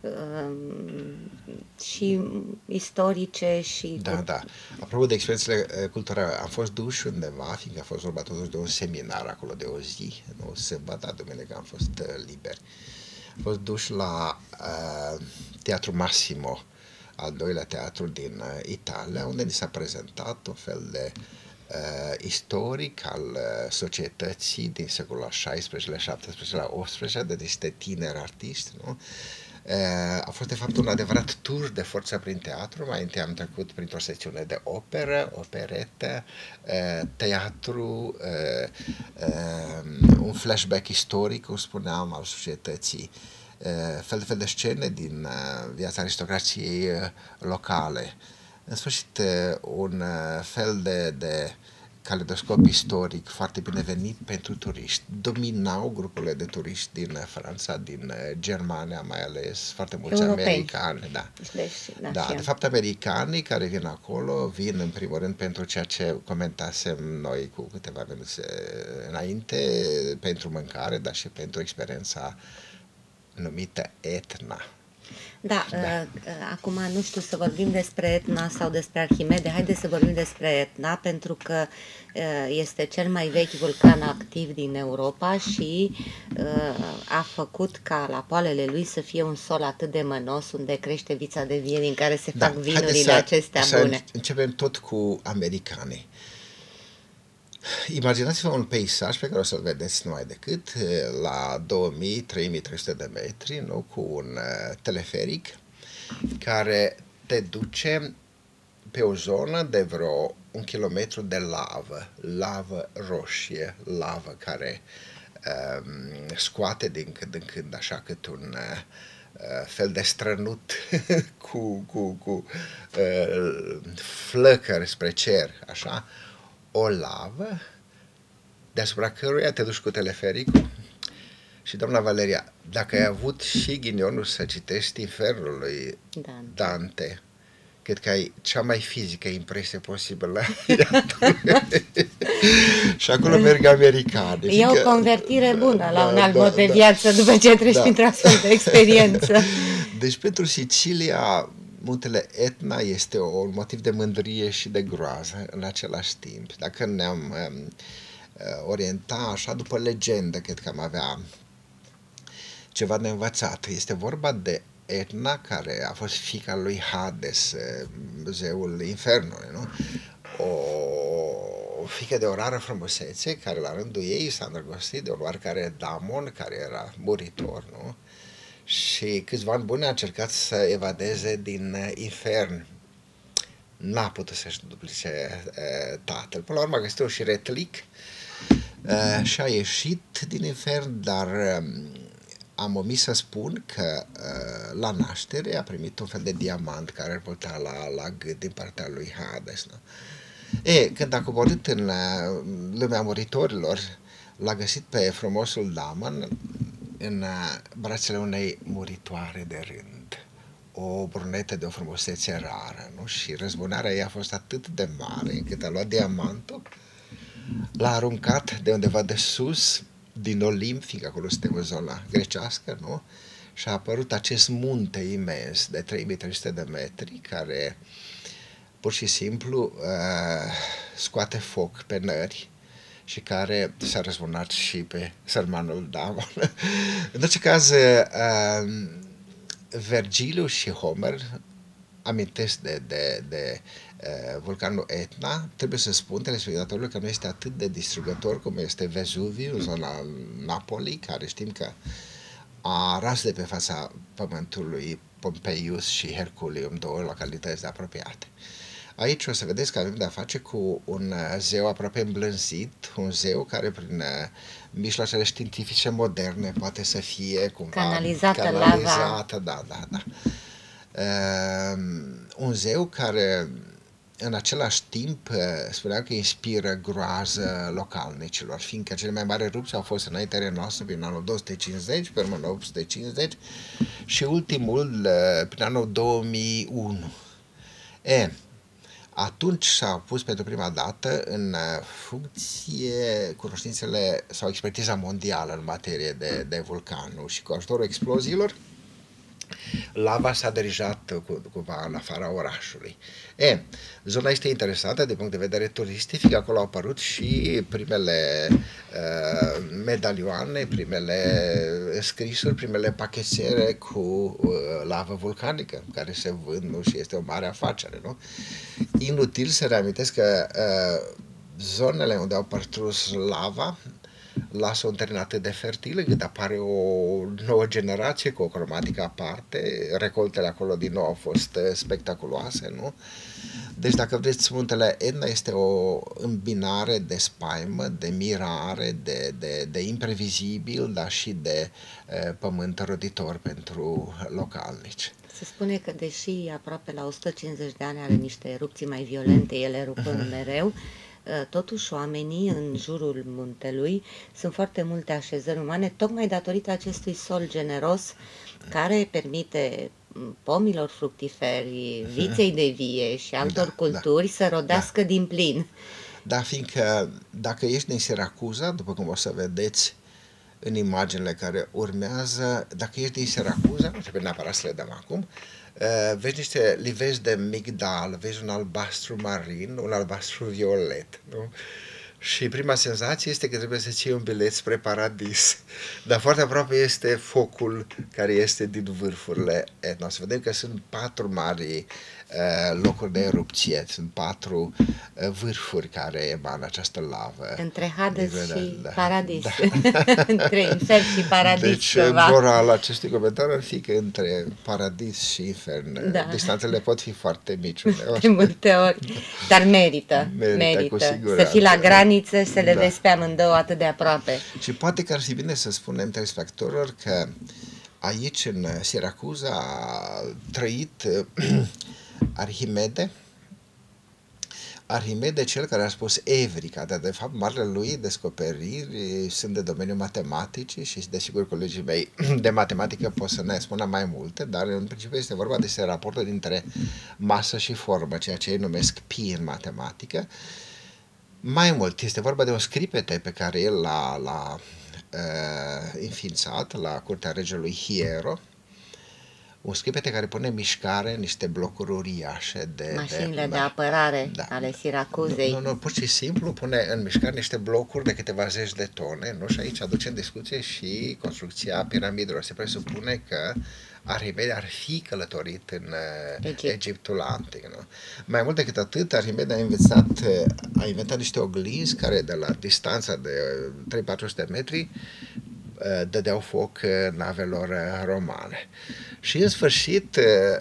și istorice și... Da, da. Apropo de experiențele culturale, am fost duși undeva, fiindcă a fost vorba totuși de un seminar acolo de o zi, nu sâmbătă, duminică am fost liberi. Am fost duși la uh, Teatru Massimo, al doilea teatru din uh, Italia, unde ni s-a prezentat un fel de uh, istoric al uh, societății din secolul al șaisprezecelea, șaptesprezecelea, optsprezecelea, de niște tineri artiști, nu? Uh, a fost de fapt un adevărat tur de forță prin teatru. Mai întâi am trecut printr-o secțiune de operă, operetă, uh, teatru, uh, uh, un flashback istoric, cum spuneam, al societății, fel de fel de scene din viața aristocrației locale. În sfârșit, un fel de, de caleidoscop istoric foarte binevenit pentru turiști. Dominau grupurile de turiști din Franța, din Germania, mai ales foarte mulți Europei. americani. Da. Deci, da, Da, de fapt, americanii care vin acolo vin în primul rând pentru ceea ce comentasem noi cu câteva minute înainte, pentru mâncare, dar și pentru experiența numită Etna. Da, Da. uh, acum nu știu să vorbim despre Etna sau despre Arhimede, haideți să vorbim despre Etna, pentru că uh, este cel mai vechi vulcan activ din Europa și uh, a făcut ca la poalele lui să fie un sol atât de mănos, unde crește vița de vie din care se Da, fac haideți vinurile să, acestea să bune. începem tot cu americanii. Imaginați-vă un peisaj pe care o să-l vedeți numai decât la două mii - trei mii trei sute de metri, nu? Cu un uh, teleferic care te duce pe o zonă de vreo un kilometru de lavă, lavă roșie, lavă care um, scoate din când în când așa cât un uh, fel de strănut cu, cu, cu uh, flăcări spre cer, așa, o lavă deasupra căruia te duci cu telefericul. Și, doamna Valeria, dacă ai avut și ghinionul să citești Infernul lui Dante. Dante, cred că ai cea mai fizică impresie posibilă. Și acolo merg americani. E o fiindcă- convertire bună la Da, un alt da, mod de da. viață după ce treci Da. printr-o astfel de experiență. Deci pentru Sicilia, muntele Etna este o- un motiv de mândrie și de groază în același timp. Dacă ne-am um, orienta așa după legendă, cred că am avea ceva de învățat. Este vorba de Etna, care a fost fiica lui Hades, eh, zeul infernului, nu? O fiică de o rară frumusețe, care la rândul ei s-a îndrăgostit de un oarecare Damon, care era muritor, nu? Și câțiva ani buni a încercat să evadeze din eh, infern. N-a putut să-și duplice eh, tatăl. Până la urmă a găsit un șiretlic eh, și a ieșit din infern, dar eh, am omis să spun că uh, la naștere a primit un fel de diamant care îl purta la, la gât din partea lui Hades. Nu? E, când a coborât în uh, lumea muritorilor, l-a găsit pe frumosul Damon în uh, brațele unei muritoare de rând. O brunetă de o frumusețe rară, nu? Și răzbunarea ei a fost atât de mare încât a luat diamantul, l-a aruncat de undeva de sus, din Olimp, fiindcă acolo suntem în zona grecească, nu? Și a apărut acest munte imens de trei mii trei sute de metri, care pur și simplu uh, scoate foc pe nări și care s-a răzbunat și pe sărmanul Damon. În orice caz, uh, Vergiliu și Homer amintesc de, de, de uh, vulcanul Etna. Trebuie să spun telespectatorului că nu este atât de distrugător cum este Vezuviu, în zona Napoli, care știm că a ras de pe fața pământului Pompeius și Herculium, două localități apropiate. Aici o să vedeți că avem de-a face cu un zeu aproape îmblânzit, un zeu care prin mijloacele științifice moderne poate să fie cumva Canalizată canalizată, da, da, da. Uh, un zeu care în același timp spuneam că inspiră groază localnicilor, fiindcă cele mai mari erupții au fost înaintea noastră prin anul două sute cincizeci, pe urmă opt sute cincizeci și ultimul prin anul două mii unu. E, atunci s-a pus pentru prima dată în funcție cunoștințele sau expertiza mondială în materie de, de vulcanuri și cu ajutorul exploziilor lava s-a dirijat cu, cumva în afara orașului. E, zona este interesantă din punct de vedere turistic, fiindcă acolo au apărut și primele uh, medalioane, primele scrisuri, primele pachetele cu uh, lavă vulcanică, care se vând, nu? Și este o mare afacere, nu? Inutil să reamintesc că uh, zonele unde au pătrus lava lasă un teren atât de fertil încât apare o nouă generație cu o cromatică aparte, recoltele acolo din nou au fost spectaculoase, nu? Deci dacă vreți, muntele Etna este o îmbinare de spaimă, de mirare, de, de, de imprevizibil, dar și de e, pământ roditor pentru localnici. Se spune că deși aproape la o sută cincizeci de ani are niște erupții mai violente, ele erupând mereu, totuși oamenii în jurul muntelui sunt foarte multe așezări umane, tocmai datorită acestui sol generos care permite pomilor fructiferi, viței de vie și altor da, culturi da, să rodească da. din plin. Da, fiindcă dacă ești din Siracuza, după cum o să vedeți în imaginile care urmează. Dacă ești din Siracuza, nu trebuie neapărat să le dăm acum, uh, vezi niște livezi de migdal, vezi un albastru marin, un albastru violet, nu? Și prima senzație este că trebuie să-ți iei un bilet spre paradis. Dar foarte aproape este focul care este din vârfurile Etna. Să vedem că sunt patru mari uh, locuri de erupție, sunt patru uh, vârfuri care emană această lavă. Între Hades Nivele, și da, paradis. da. Între infern și paradis. Deci, ceva. morala acestui comentariu ar fi că între paradis și infern Da. distanțele pot fi foarte mici uneori. De multe ori. Dar merită. Merită, Merită. cu Să siguranță. fii la graniță și să le Da. vezi pe amândouă atât de aproape. Și poate că ar fi bine să spunem telespectatorilor că aici în Siracuza a trăit Arhimede, Arhimede, cel care a spus Evrica, dar de fapt marile lui descoperiri sunt de domeniul matematicii și desigur colegii mei de matematică pot să ne spună mai multe, dar în principiu este vorba despre raportul dintre masă și formă, ceea ce ei numesc pi în matematică. Mai mult, este vorba de un scripete pe care el l-a, l-a uh, înființat la curtea regelui Hiero, un scripete care pune în mișcare niște blocuri uriașe de... Mașinile de, de apărare da. ale Siracuzei. Nu, nu, pur și simplu pune în mișcare niște blocuri de câteva zeci de tone, nu? Și aici aduce în discuție și construcția piramidelor. Se presupune că Arhimede ar fi călătorit în Egipt. Egiptul antic. Nu? Mai mult decât atât, Arhimede a inventat, a inventat niște oglinzi care de la distanța de trei patru sute metri dădeau foc navelor romane. Și în sfârșit,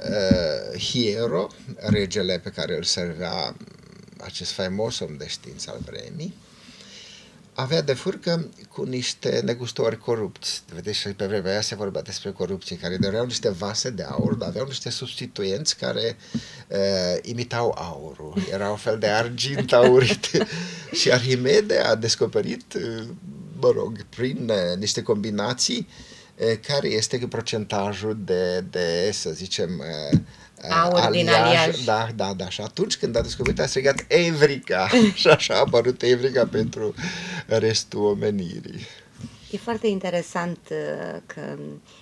Hiero, regele pe care îl servea acest faimos om de știință al vremii, avea de furcă cu niște negustori corupți. Vedeți, și pe vremea aia se vorbea despre corupție, care doreau niște vase de aur, dar aveau niște substituenți care uh, imitau aurul. Era un fel de argint aurit. Și Arhimede a descoperit, uh, mă rog, prin uh, niște combinații, uh, care este procentajul de, de să zicem, uh, aur aliaj, din aliaj. Da, da, da. Și atunci când a descoperit, a strigat Evrica. Și așa a apărut Evrica pentru restul omenirii. E foarte interesant că,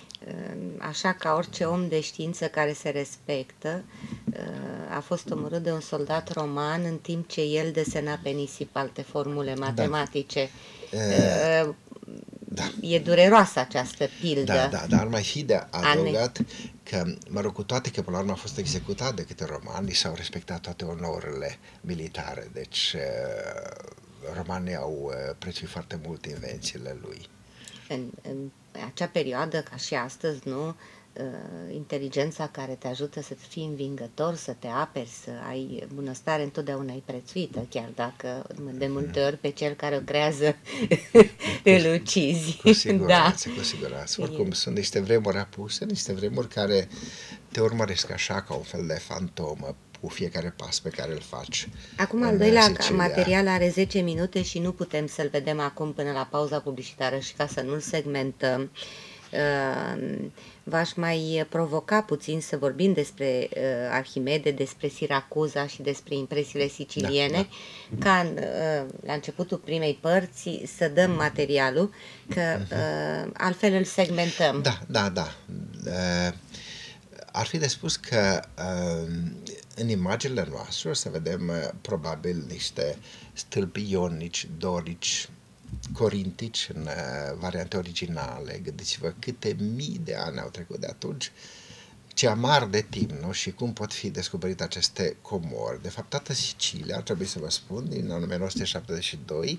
așa ca orice om de știință care se respectă, a fost omorât de un soldat roman în timp ce el desena pe nisip alte formule matematice. Da. Da. E dureroasă această pildă. Da, da, dar ar mai fi de adăugat că, mă rog, cu toate că până la urmă a fost executat de câte romani, s-au respectat toate onorurile militare, deci romanii au prețuit foarte mult invențiile lui. În, în acea perioadă, ca și astăzi, nu? Inteligența care te ajută să fii învingător, să te aperi, să ai bunăstare, întotdeauna e prețuită, chiar dacă de multe ori pe cel care o creează îl ucizi. Cu siguranță, da. cu siguranță. Oricum, e. Sunt niște vremuri apuse, niște vremuri care te urmăresc așa ca un fel de fantomă cu fiecare pas pe care îl faci. Acum, al doilea material are zece minute și nu putem să-l vedem acum până la pauza publicitară și ca să nu-l segmentăm. Uh, v-aș mai provoca puțin să vorbim despre uh, Arhimede, despre Siracuza și despre impresiile siciliene, da, da. Ca în, uh, la începutul primei părți să dăm materialul, că uh, altfel îl segmentăm. Da, da, da. Uh, ar fi de spus că uh, în imaginile noastre o să vedem uh, probabil niște stâlpi ionici, dorici, corintici în uh, variante originale. Gândiți-vă câte mii de ani au trecut de atunci, ce amar de timp, nu? Și cum pot fi descoperite aceste comori. De fapt, toată Sicilia, ar trebui să vă spun, din o mie nouă sute șaptezeci și doi,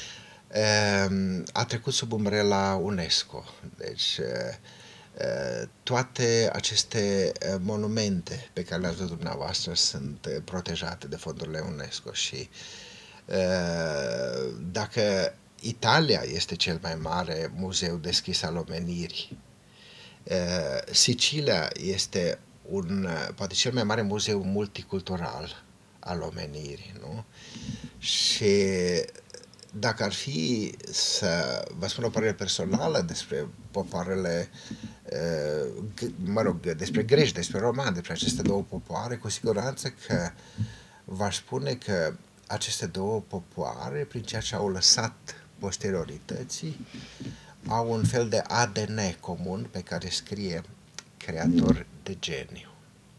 uh, a trecut sub umbrela UNESCO. Deci, uh, uh, toate aceste uh, monumente pe care le-ați văzut dumneavoastră sunt uh, protejate de fondurile UNESCO și uh, dacă Italia este cel mai mare muzeu deschis al omenirii. Sicilia este un, poate cel mai mare muzeu multicultural al omenirii, nu? Și dacă ar fi să vă spun o părere personală despre popoarele, mă rog, despre greci, despre romani, despre aceste două popoare, cu siguranță că v-aș spune că aceste două popoare, prin ceea ce au lăsat posteriorității, au un fel de A D N comun pe care scrie creator de geniu.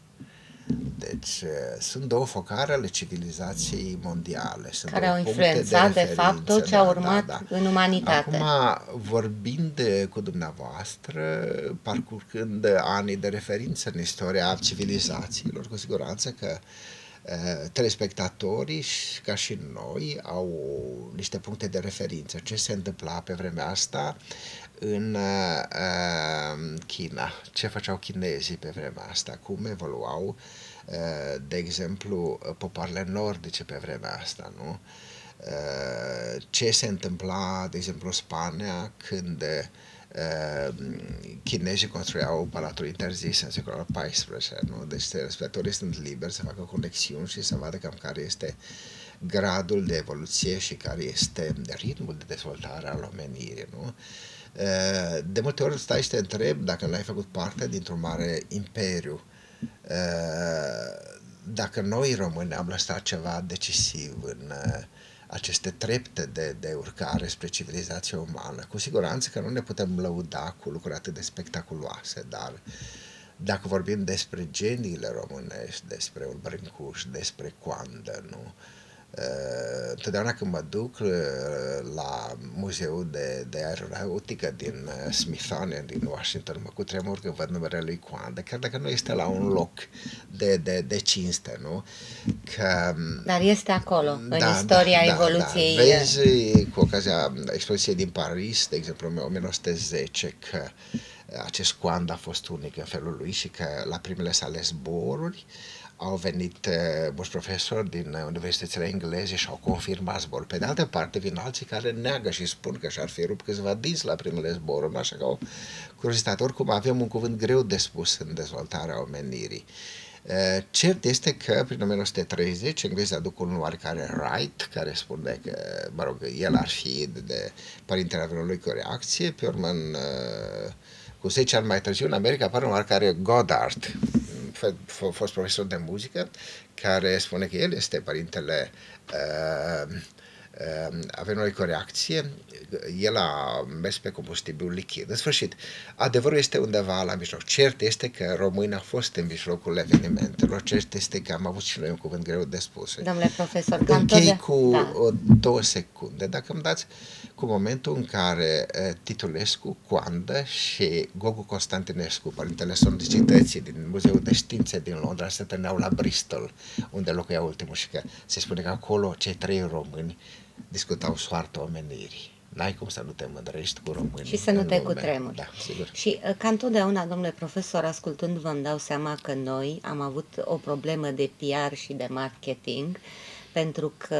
Deci sunt două focare ale civilizației mondiale. Sunt care două au puncte influențat, de, de fapt, tot ce da, a urmat da, da. în umanitate. Acum, vorbind cu dumneavoastră, parcurgând anii de referință în istoria civilizațiilor, cu siguranță că uh, telespectatorii, ca și noi, au niște puncte de referință. Ce se întâmpla pe vremea asta în uh, China? Ce făceau chinezii pe vremea asta? Cum evoluau, uh, de exemplu, popoarele nordice pe vremea asta, nu? Uh, ce se întâmpla, de exemplu, în Spania când uh, chinezii construiau Palatul Interzis în secolul al paisprezecelea, nu? Deci telespectatorii sunt liberi să facă conexiuni și să vadă cam care este gradul de evoluție și care este ritmul de dezvoltare al omenirii, nu? Uh, de multe ori stai și te întrebi dacă n-ai făcut parte dintr-un mare imperiu, uh, dacă noi români am lăsat ceva decisiv în uh, aceste trepte de, de urcare spre civilizația umană. Cu siguranță că nu ne putem lăuda cu lucruri atât de spectaculoase, dar dacă vorbim despre geniile românești, despre un Brâncuș, despre Coandă, nu? Uh, întotdeauna când mă duc uh, la muzeul de, de aeronautică din uh, Smithsonian, din Washington, mă cutremur când văd numele lui Coandă, chiar dacă nu este la un loc de, de, de cinste, nu? Că, dar este acolo, da, în istoria da, evoluției. Da, da. Vezi, cu ocazia expoziției din Paris, de exemplu, în o mie nouă sute zece, că acest Coandă a fost unic în felul lui și că la primele sale zboruri au venit uh, mulți profesori din uh, universitățile engleze și au confirmat zborul. Pe de altă parte, vin alții care neagă și spun că și-ar fi rupt câțiva dinți la primele zboruri, așa că au curiozitate. Oricum, avem un cuvânt greu de spus în dezvoltarea omenirii. Uh, cert este că, prin o mie nouă sute treizeci, englezii aduc un oarecare Wright, care spune că, mă rog, el ar fi de, de părintele avionului cu o reacție. Pe urmă, în, uh, cu zece ani mai târziu, în America apare un oarecare Goddard, a fost profesor de muzică, care spune că el este părintele uh, uh, avionului cu o reacție. El a mers pe combustibil lichid. În sfârșit, adevărul este undeva la mijloc. Cert este că românii au fost în mijlocul evenimentelor. Cert este că am avut și noi un cuvânt greu de spus. Domnule profesor, cam închei de... cu da. o, două secunde. Dacă îmi dați, cu momentul în care uh, Titulescu, Coandă și Gogu Constantinescu, părintele sonicității din Muzeul de Științe din Londra, se întâlneau la Bristol, unde locuia ultimul, și că se spune că acolo cei trei români discutau soarta omenirii. N-ai cum să nu te mândrești cu românii. Și să nu te lume. cutremuri. Da, sigur. Și ca întotdeauna, domnule profesor, ascultându-vă îmi dau seama că noi am avut o problemă de P R și de marketing, pentru că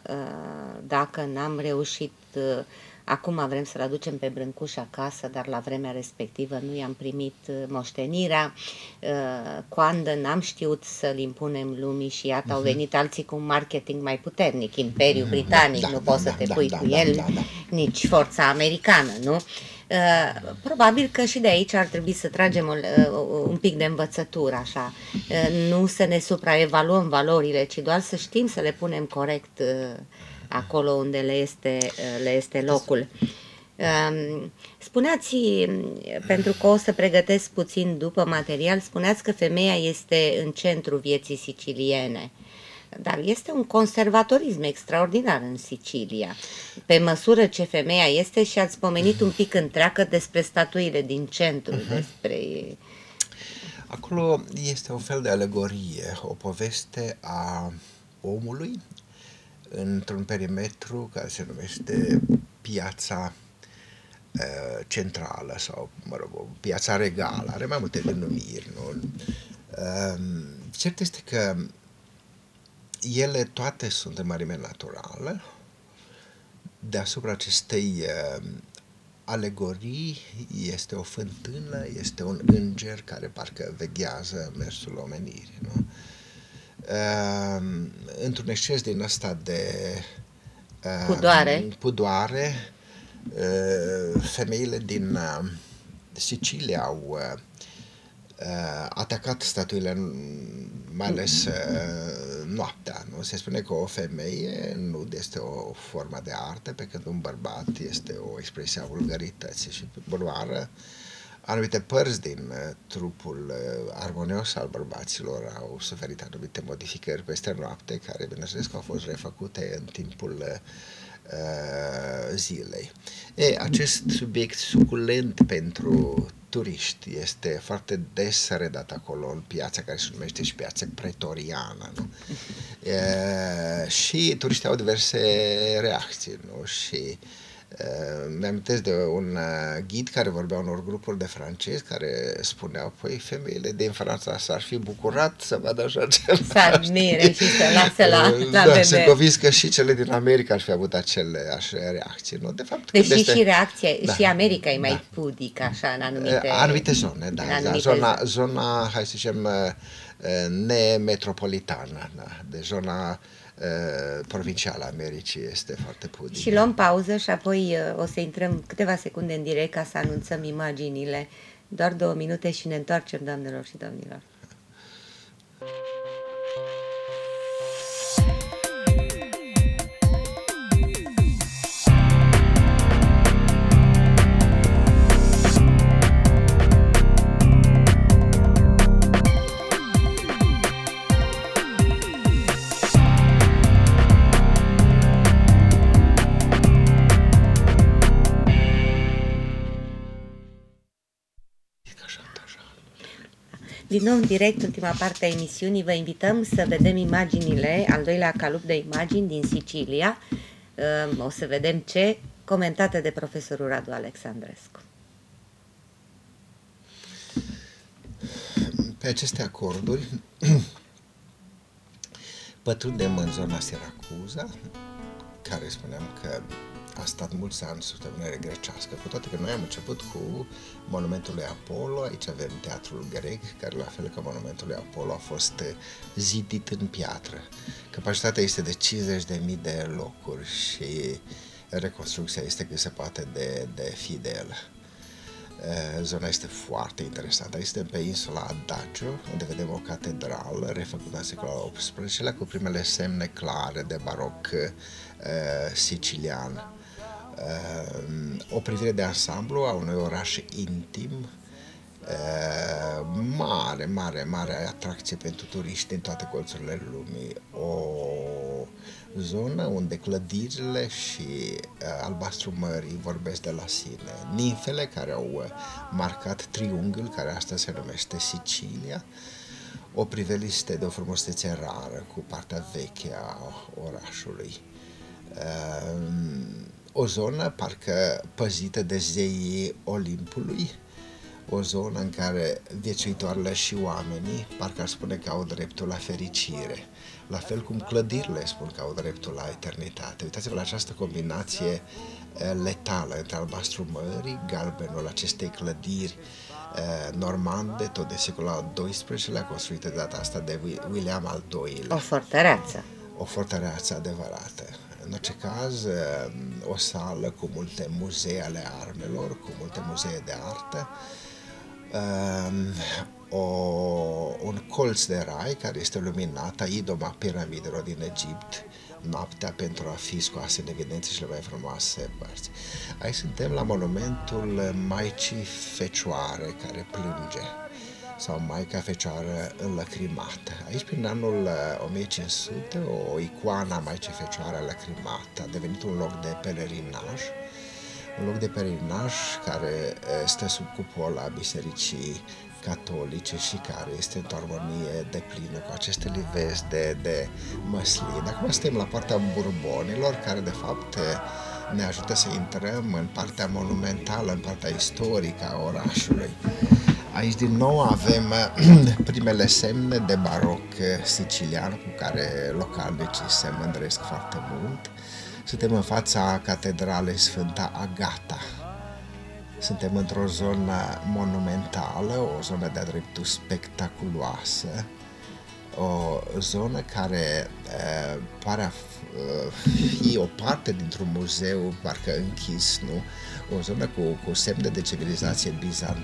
dacă n-am reușit, acum vrem să-l aducem pe Brâncuș acasă, dar la vremea respectivă nu i-am primit moștenirea, Coandă n-am știut să-l impunem lumii și iată uh-huh. au venit alții cu un marketing mai puternic, Imperiul uh-huh. Britanic, da, nu da, poți da, să te da, pui da, cu da, el, da, da. nici forța americană, nu? Uh, probabil că și de aici ar trebui să tragem un, uh, un pic de învățătură, așa, uh, nu să ne supraevaluăm valorile, ci doar să știm să le punem corect uh, acolo unde le este, uh, le este locul. Uh, spuneați, pentru că o să pregătesc puțin după material, spuneați că femeia este în centrul vieții siciliene. Dar este un conservatorism extraordinar în Sicilia. Pe măsură ce femeia este, și ați pomenit un pic întreagă despre statuile din centru, uh-huh. despre... Acolo este un fel de alegorie, o poveste a omului într-un perimetru care se numește piața uh, centrală sau, mă rog, piața regală, are mai multe denumiri, nu? Uh, cert este că ele toate sunt în mărime naturală. Deasupra acestei uh, alegorii este o fântână, este un înger care parcă veghează mersul omenirii, nu? Uh, într-un exces din ăsta de uh, pudoare, pudoare uh, femeile din uh, Sicilia au uh, uh, atacat statuile, mai ales uh, noaptea, nu? Se spune că o femeie nu este o formă de artă, pe când un bărbat este o expresie a vulgarității. Și bunoară, anumite părți din uh, trupul uh, armonios al bărbaților au suferit anumite modificări peste noapte, care, bineînțeles, că au fost refăcute în timpul uh, zilei. E, acest subiect suculent pentru turiști este foarte des redat acolo în piața care se numește și piața pretoriană, nu? E, și turiștii au diverse reacții, nu? Și mi-amintesc de un ghid care vorbea unor grupuri de francezi care spuneau, păi, femeile din Franța s-ar fi bucurat să vadă așa ceva. Să admire și să lase la, la da, vedere. sunt convins că și cele din America ar fi avut aceleași reacții, nu? De fapt, deși este... și reacția, da, și America e mai da. pudică, așa, în anumite... Anumite zone, da. Anumite da. Zona, zona, hai să zicem, nemetropolitană, da. De zona provincială Americii este foarte pudică. Și luăm pauză și apoi o să intrăm câteva secunde în direct ca să anunțăm imaginile. Doar două minute și ne întoarcem, doamnelor și domnilor. Din nou în direct, ultima parte a emisiunii, vă invităm să vedem imaginile, al doilea calup de imagini din Sicilia. O să vedem ce, comentate de profesorul Radu Alexandrescu. Pe aceste acorduri pătrundem în zona Siracuza, care spuneam că a stat mulți ani sub stăpânire grecească, cu toate că noi am început cu monumentul lui Apollo. Aici avem teatrul grec, care, la fel ca monumentul lui Apollo, a fost zidit în piatră. Capacitatea este de cincizeci de mii de locuri și reconstrucția este cât se poate de, de fidelă. Zona este foarte interesantă. Este pe insula Adagio, unde vedem o catedrală refăcută în secolul al optsprezecelea cu primele semne clare de baroc uh, sicilian. Uh, o privire de ansamblu a unui oraș intim, uh, mare, mare, mare atracție pentru turiști din toate colțurile lumii. O zonă unde clădirile și uh, albastru mării vorbesc de la sine. Ninfele care au uh, marcat triunghiul, care astăzi se numește Sicilia, o priveliște de o frumusețe rară cu partea veche a orașului. Uh, o zonă parcă păzită de zeii Olimpului, o zonă în care viețuitoarele și oamenii parcă ar spune că au dreptul la fericire, la fel cum clădirile spun că au dreptul la eternitate. Uitați-vă la această combinație letală între albastru mării, galbenul acestei clădiri normande, tot de secolul al doisprezecelea, construite de data asta de William al doilea. O fortăreață. O fortăreață adevărată. În orice caz, o sală cu multe muzee ale armelor, cu multe muzee de artă, o, un colț de rai care este luminat, idoma piramidelor din Egipt, noaptea, pentru a fi scoase în evidență cele mai frumoase părți. Aici suntem la monumentul Maicii Fecioare care plânge, sau Maica Fecioară înlăcrimată. Aici, prin anul o mie cinci sute, o icoană a Maicii Fecioare înlăcrimată a devenit un loc de pelerinaj, un loc de pelerinaj care stă sub cupola Bisericii Catolice și care este într-o armonie deplină cu aceste livezi de, de măslin. Acum suntem la partea Burbonilor, care de fapt ne ajută să intrăm în partea monumentală, în partea istorică a orașului. Aici din nou avem primele semne de baroc sicilian cu care localnicii se mândresc foarte mult. Suntem în fața Catedralei Sfânta Agata. Suntem într-o zonă monumentală, o zonă de-a dreptul spectaculoasă, o zonă care uh, pare a fi o parte dintr-un muzeu parcă închis, nu? O zonă cu, cu semne de civilizație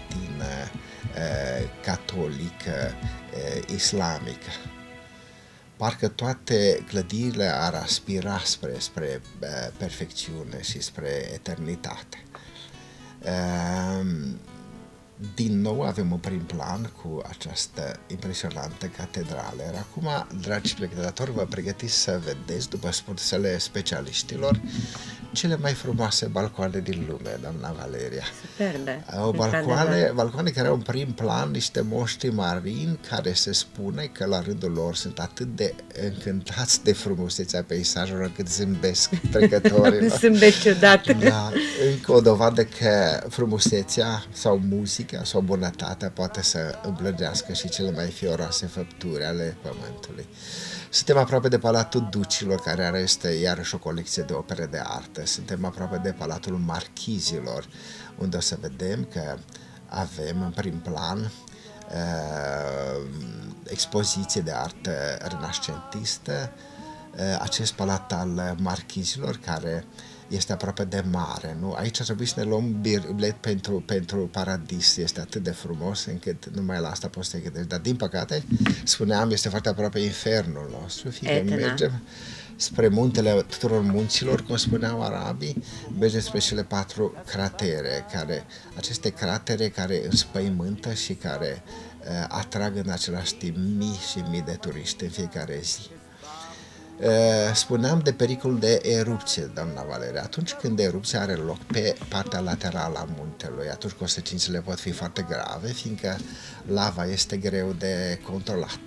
bizantină, uh, catolică, uh, islamică. parcă toate clădirile ar aspira spre, spre uh, perfecțiune și spre eternitate. Uh, Din nou avem un prim plan cu această impresionantă catedrală. Iar acum, dragi spectatori, vă pregătiți să vedeți, după spusele specialiștilor, cele mai frumoase balcoane din lume, doamna Valeria. Superbe. O balcoane, balcoane care au în prim plan niște moștri marini care se spune că la rândul lor sunt atât de încântați de frumusețea peisajelor încât zâmbesc trecătorilor. Zâmbesc ciudat. Da, încă o dovadă că frumusețea sau muzica sau bunătatea poate să îmblândească și cele mai fioroase făpturi ale pământului. Suntem aproape de Palatul Ducilor, care este iarăși o colecție de opere de artă. Suntem aproape de Palatul Marchizilor, unde o să vedem că avem în prim plan uh, expoziție de artă renascentistă, uh, acest palat al Marchizilor, care este aproape de mare, nu? Aici trebuie să ne luăm bilet pentru, pentru paradis, este atât de frumos încât numai la asta poți să te gândești. Dar din păcate, spuneam, este foarte aproape infernul nostru, fie că mergem spre muntele tuturor munților, cum spuneau arabii, mergem spre cele patru cratere, care, aceste cratere care înspăimântă și care uh, atrag în același timp mii și mii de turiști în fiecare zi. Spuneam de pericolul de erupție, doamna Valeria. Atunci când erupția are loc pe partea laterală a muntelui, atunci consecințele pot fi foarte grave, fiindcă lava este greu de controlat.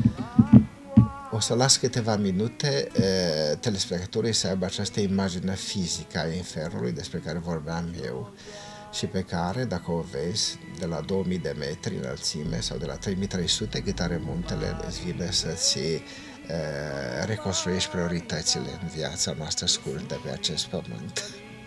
O să las câteva minute telespectatorii să aibă această imagine fizică a infernului despre care vorbeam eu și pe care, dacă o vezi, de la două mii de metri înălțime sau de la trei mii trei sute cât are muntele, îți vine să-ți reconstruiești prioritățile în viața noastră scurtă pe acest pământ.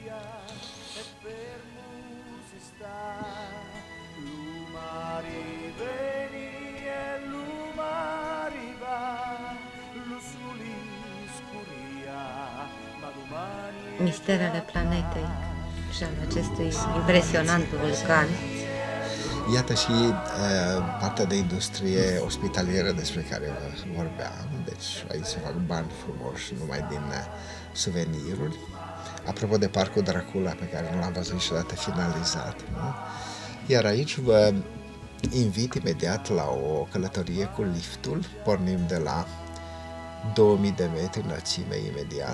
Misterele planetei și al acestui impresionant vulcan. Iată și uh, partea de industrie ospitalieră despre care vorbeam, deci aici se fac bani frumoși numai din uh, suveniruri. Apropo de Parcul Dracula, pe care nu l-am văzut niciodată finalizat, nu? Iar aici vă invit imediat la o călătorie cu liftul, pornim de la două mii de metri înălțime imediat.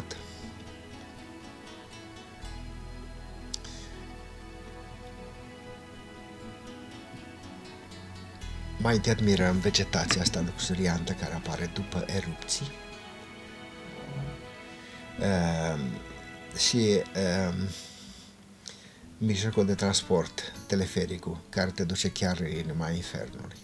Mai întâi admirăm vegetația asta luxuriantă care apare după erupții uh, și uh, mijlocul de transport, telefericul, care te duce chiar în inima infernului.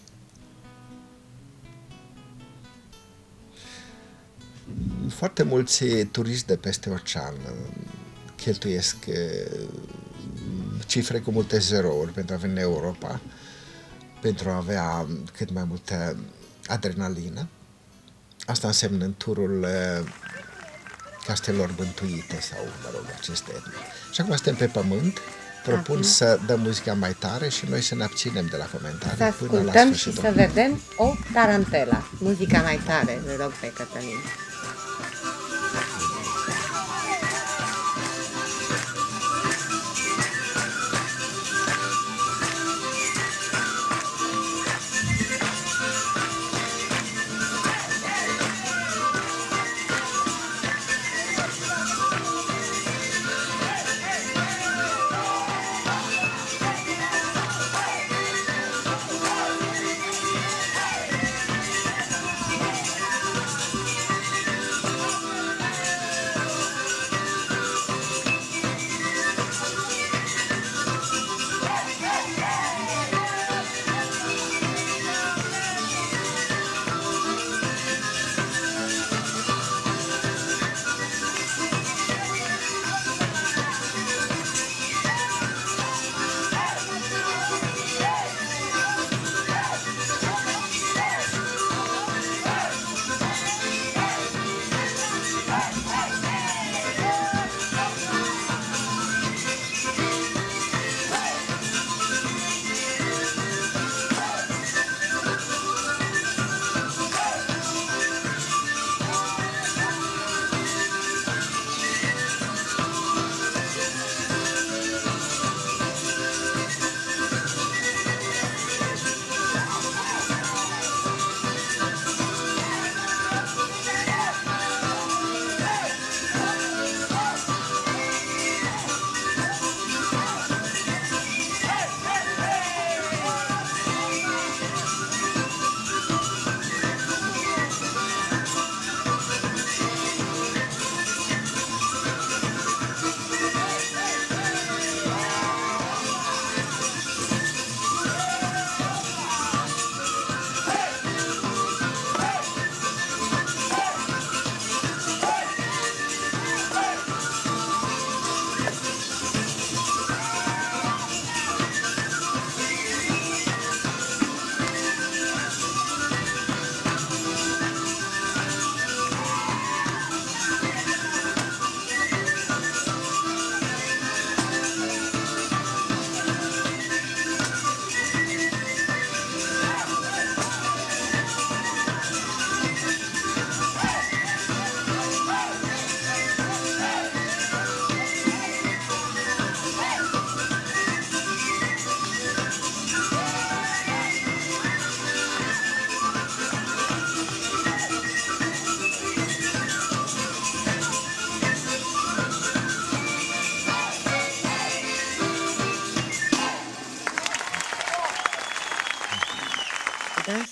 Foarte mulți turiști de peste ocean cheltuiesc uh, cifre cu multe zerouri pentru a veni în Europa, pentru a avea cât mai multă adrenalină. Asta înseamnă turul uh, Castelor Bântuite sau, mă rog, aceste. Și acum suntem pe pământ, propun acum să dăm muzica mai tare și noi să ne abținem de la comentare. Să ascultăm și să vedem o tarantela. Muzica mai tare, îl rog pe Cătălin.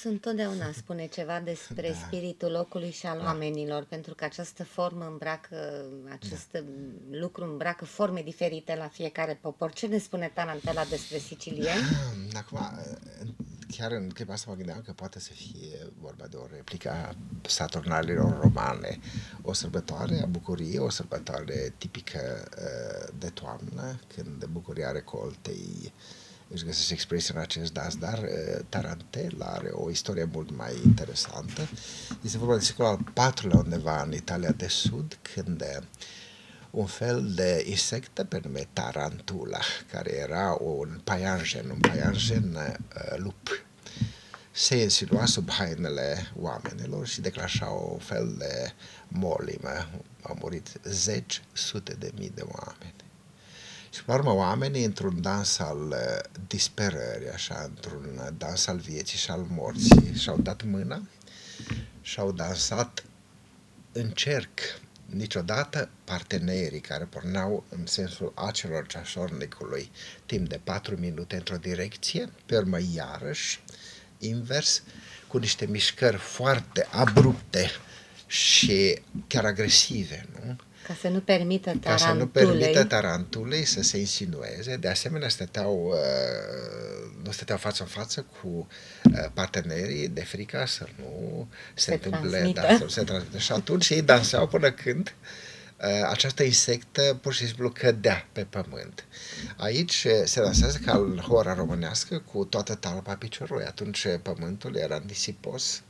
întotdeauna spune ceva despre Da. spiritul locului și al Da. oamenilor, pentru că această formă îmbracă, acest lucru îmbracă forme diferite la fiecare popor. Ce ne spune Tarantella despre sicilieni? Acum, chiar în clipa asta mă gândeam că poate să fie vorba de o replică a Saturnalilor romane, o sărbătoare a bucuriei, o sărbătoare tipică uh, de toamnă, când bucuria recoltei își găsește expresia în acest dans, dar uh, Tarantella are o istorie mult mai interesantă. Este vorba de secolul al patrulea undeva în Italia de Sud, când uh, un fel de insectă pe nume tarantula, care era un paianjen, un paianjen uh, lup, se insinua sub hainele oamenilor și declanșa o fel de molimă. Au murit zeci, sute de mii de oameni. Și pe urmă oamenii, într-un dans al uh, disperării, așa, într-un dans al vieții și al morții, și-au dat mâna și-au dansat în cerc. Niciodată partenerii care porneau în sensul acelor ceasornicului timp de patru minute într-o direcție, pe urmă iarăși, invers, cu niște mișcări foarte abrupte și chiar agresive, nu? Ca să nu permită Ca să nu tarantulei. permită tarantulei să se insinueze. De asemenea, stăteau, uh, nu stăteau față în față cu uh, partenerii de frica să nu se, Se întâmple, transmită. da, să nu se transmită. Și atunci ei dansau până când uh, această insectă pur și simplu cădea pe pământ. Aici uh, se dansează ca în hora românească cu toată talpa piciorului. Atunci uh, pământul era nisipos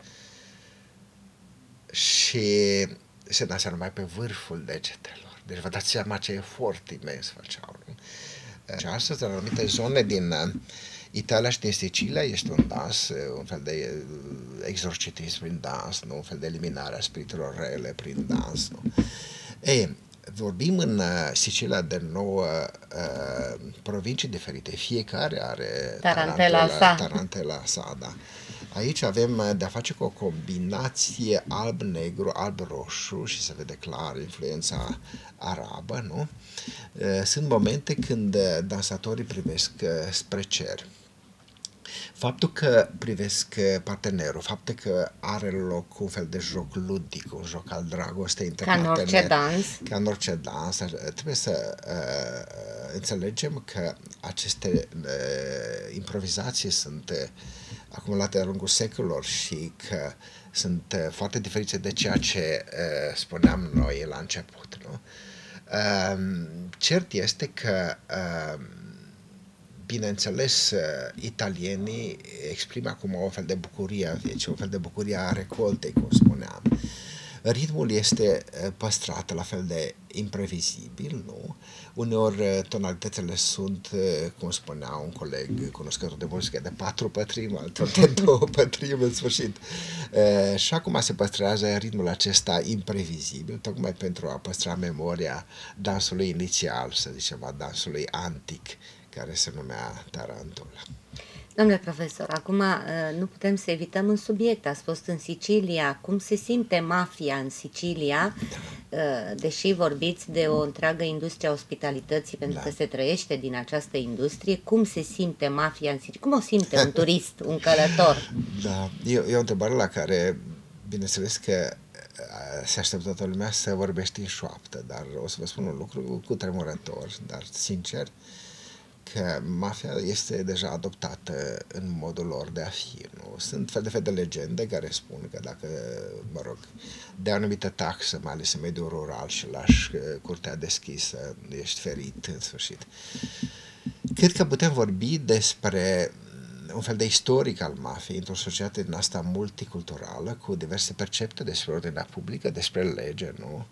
și se dansea numai pe vârful degetelor. Deci vă dați seama ce efort imens făceau. Nu? Și astăzi, în anumite zone din uh, Italia și din Sicilia, este un dans, uh, un fel de uh, exorcitism prin dans, nu? Un fel de eliminare a spiriturilor rele prin dans. Nu? Ei, vorbim în uh, Sicilia de nouă uh, provincii diferite. Fiecare are Tarantela sa. tarantela sa, da. Aici avem de-a face cu o combinație alb-negru, alb-roșu și se vede clar influența arabă, nu? Sunt momente când dansatorii privesc spre cer. Faptul că privesc partenerul, faptul că are loc un fel de joc ludic, un joc al dragostei între Ca în orice parteneri, dans. ca în orice dans, trebuie să uh, înțelegem că aceste uh, improvizații sunt uh, acumulate de-a lungul secolelor și că sunt uh, foarte diferite de ceea ce uh, spuneam noi la început. Nu? Uh, cert este că uh, bineînțeles, italienii exprimă acum o fel de bucurie a vieții, o fel de bucurie a recoltei, cum spuneam. Ritmul este păstrat la fel de imprevizibil, nu? Uneori tonalitățile sunt, cum spunea un coleg cunoscător de muzică, de patru pătrimi, altor de două pătrimi, în sfârșit. E, și acum se păstrează ritmul acesta imprevizibil, tocmai pentru a păstra memoria dansului inițial, să zicem, a dansului antic, care se numea tarantula. Domnule profesor, acum nu putem să evităm un subiect. Ați fost în Sicilia. Cum se simte mafia în Sicilia? Deși vorbiți de o întreagă industrie a ospitalității, pentru Da. că se trăiește din această industrie, cum se simte mafia în Sicilia? Cum o simte un turist, un călător? Da, e, e o întrebare la care, bineînțeles că se așteaptă toată lumea să vorbești în șoaptă, dar o să vă spun un lucru cu tremurător, dar sincer, că mafia este deja adoptată în modul lor de a fi. Nu? Sunt fel de fel de legende care spun că dacă, mă rog, de o anumită taxă, mai ales în mediul rural, și lași curtea deschisă, ești ferit în sfârșit. Cred că putem vorbi despre un fel de istoric al mafiei într-o societate din asta multiculturală, cu diverse percepte despre ordinea publică, despre lege, nu?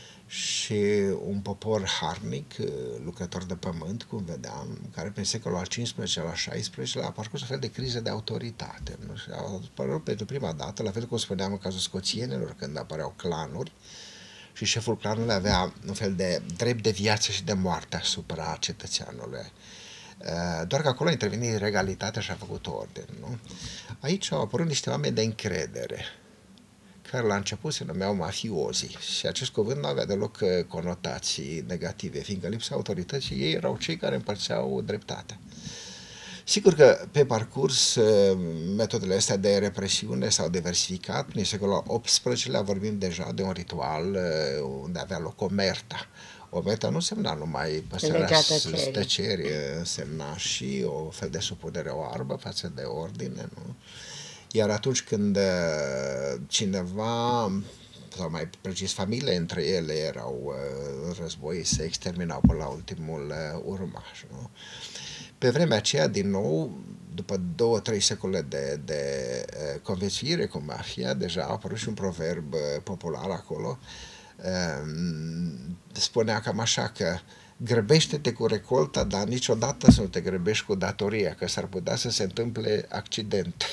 Și un popor harnic, lucrător de pământ, cum vedeam, care prin secolul al cincisprezecelea al șaisprezecelea a parcurs un fel de criză de autoritate. Nu? Și au apărut pentru prima dată, la fel cum spuneam în cazul scoțienilor, când apăreau clanuri, și șeful clanului avea un fel de drept de viață și de moarte asupra cetățeanului. Doar că acolo a intervenit regalitatea și a făcut ordine. Nu? Aici au apărut niște oameni de încredere, care la început se numeau mafiozi și acest cuvânt nu avea deloc conotații negative, fiindcă lipsa autorității ei erau cei care împărțeau dreptatea. Sigur că pe parcurs metodele astea de represiune s-au diversificat. În secolul al optsprezecelea-lea vorbim deja de un ritual unde avea loc omerta. Omerta nu însemna numai păstrarea tăcerii, însemna și o fel de supunere oarbă față de ordine, nu? Iar atunci când cineva, sau mai precis familiile între ele erau în război, se exterminau până la ultimul urmaș, nu? Pe vremea aceea, din nou, după două, trei secole de, de uh, conviețuire cu mafia, deja a apărut și un proverb uh, popular acolo. Uh, spunea cam așa că grăbește-te cu recolta, dar niciodată să nu te grăbești cu datoria, că s-ar putea să se întâmple accidente.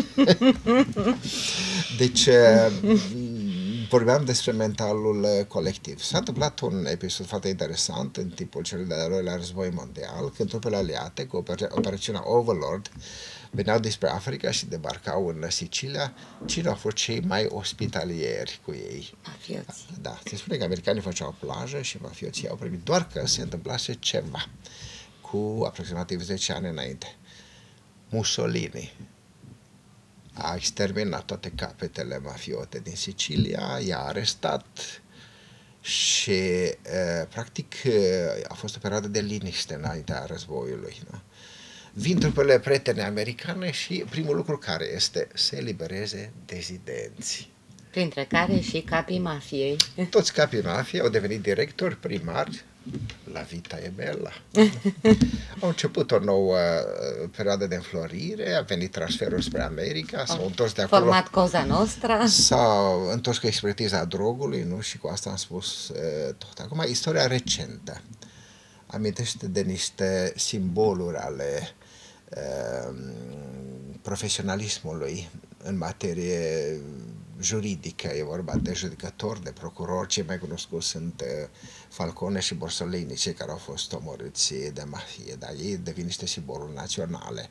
Deci, uh, vorbeam despre mentalul colectiv. S-a întâmplat un episod foarte interesant în timpul celui de-al doilea război mondial, când trupele aliate, cu operațiunea Overlord, veneau despre Africa și debarcau în Sicilia. Cine au fost cei mai ospitalieri cu ei? Mafioții. Da, se spune că americanii făceau plajă și mafioții au primit, doar că se întâmplase ceva cu aproximativ zece ani înainte. Mussolini a exterminat toate capetele mafiote din Sicilia, i-a arestat și, e, practic, a fost o perioadă de liniște înaintea războiului. Nu? Vin trupele prietene americane și primul lucru care este să elibereze dezidenți. Printre care și capii mafiei. Toți capii mafiei au devenit directori, primari, la vita e bella. Au început o nouă uh, perioadă de înflorire, a venit transferul spre America, s-au întors de acolo. Format Cosa Nostra. S-au întors cu expertiza drogului, nu? Și cu asta am spus uh, tot. Acum, istoria recentă amintește de niște simboluri ale uh, profesionalismului în materie juridică. E vorba de judecători, de procurori. Cei mai cunoscuți sunt uh, Falcone și Borsellino, cei care au fost omorâți de mafie, dar ei devin niște simboluri naționale.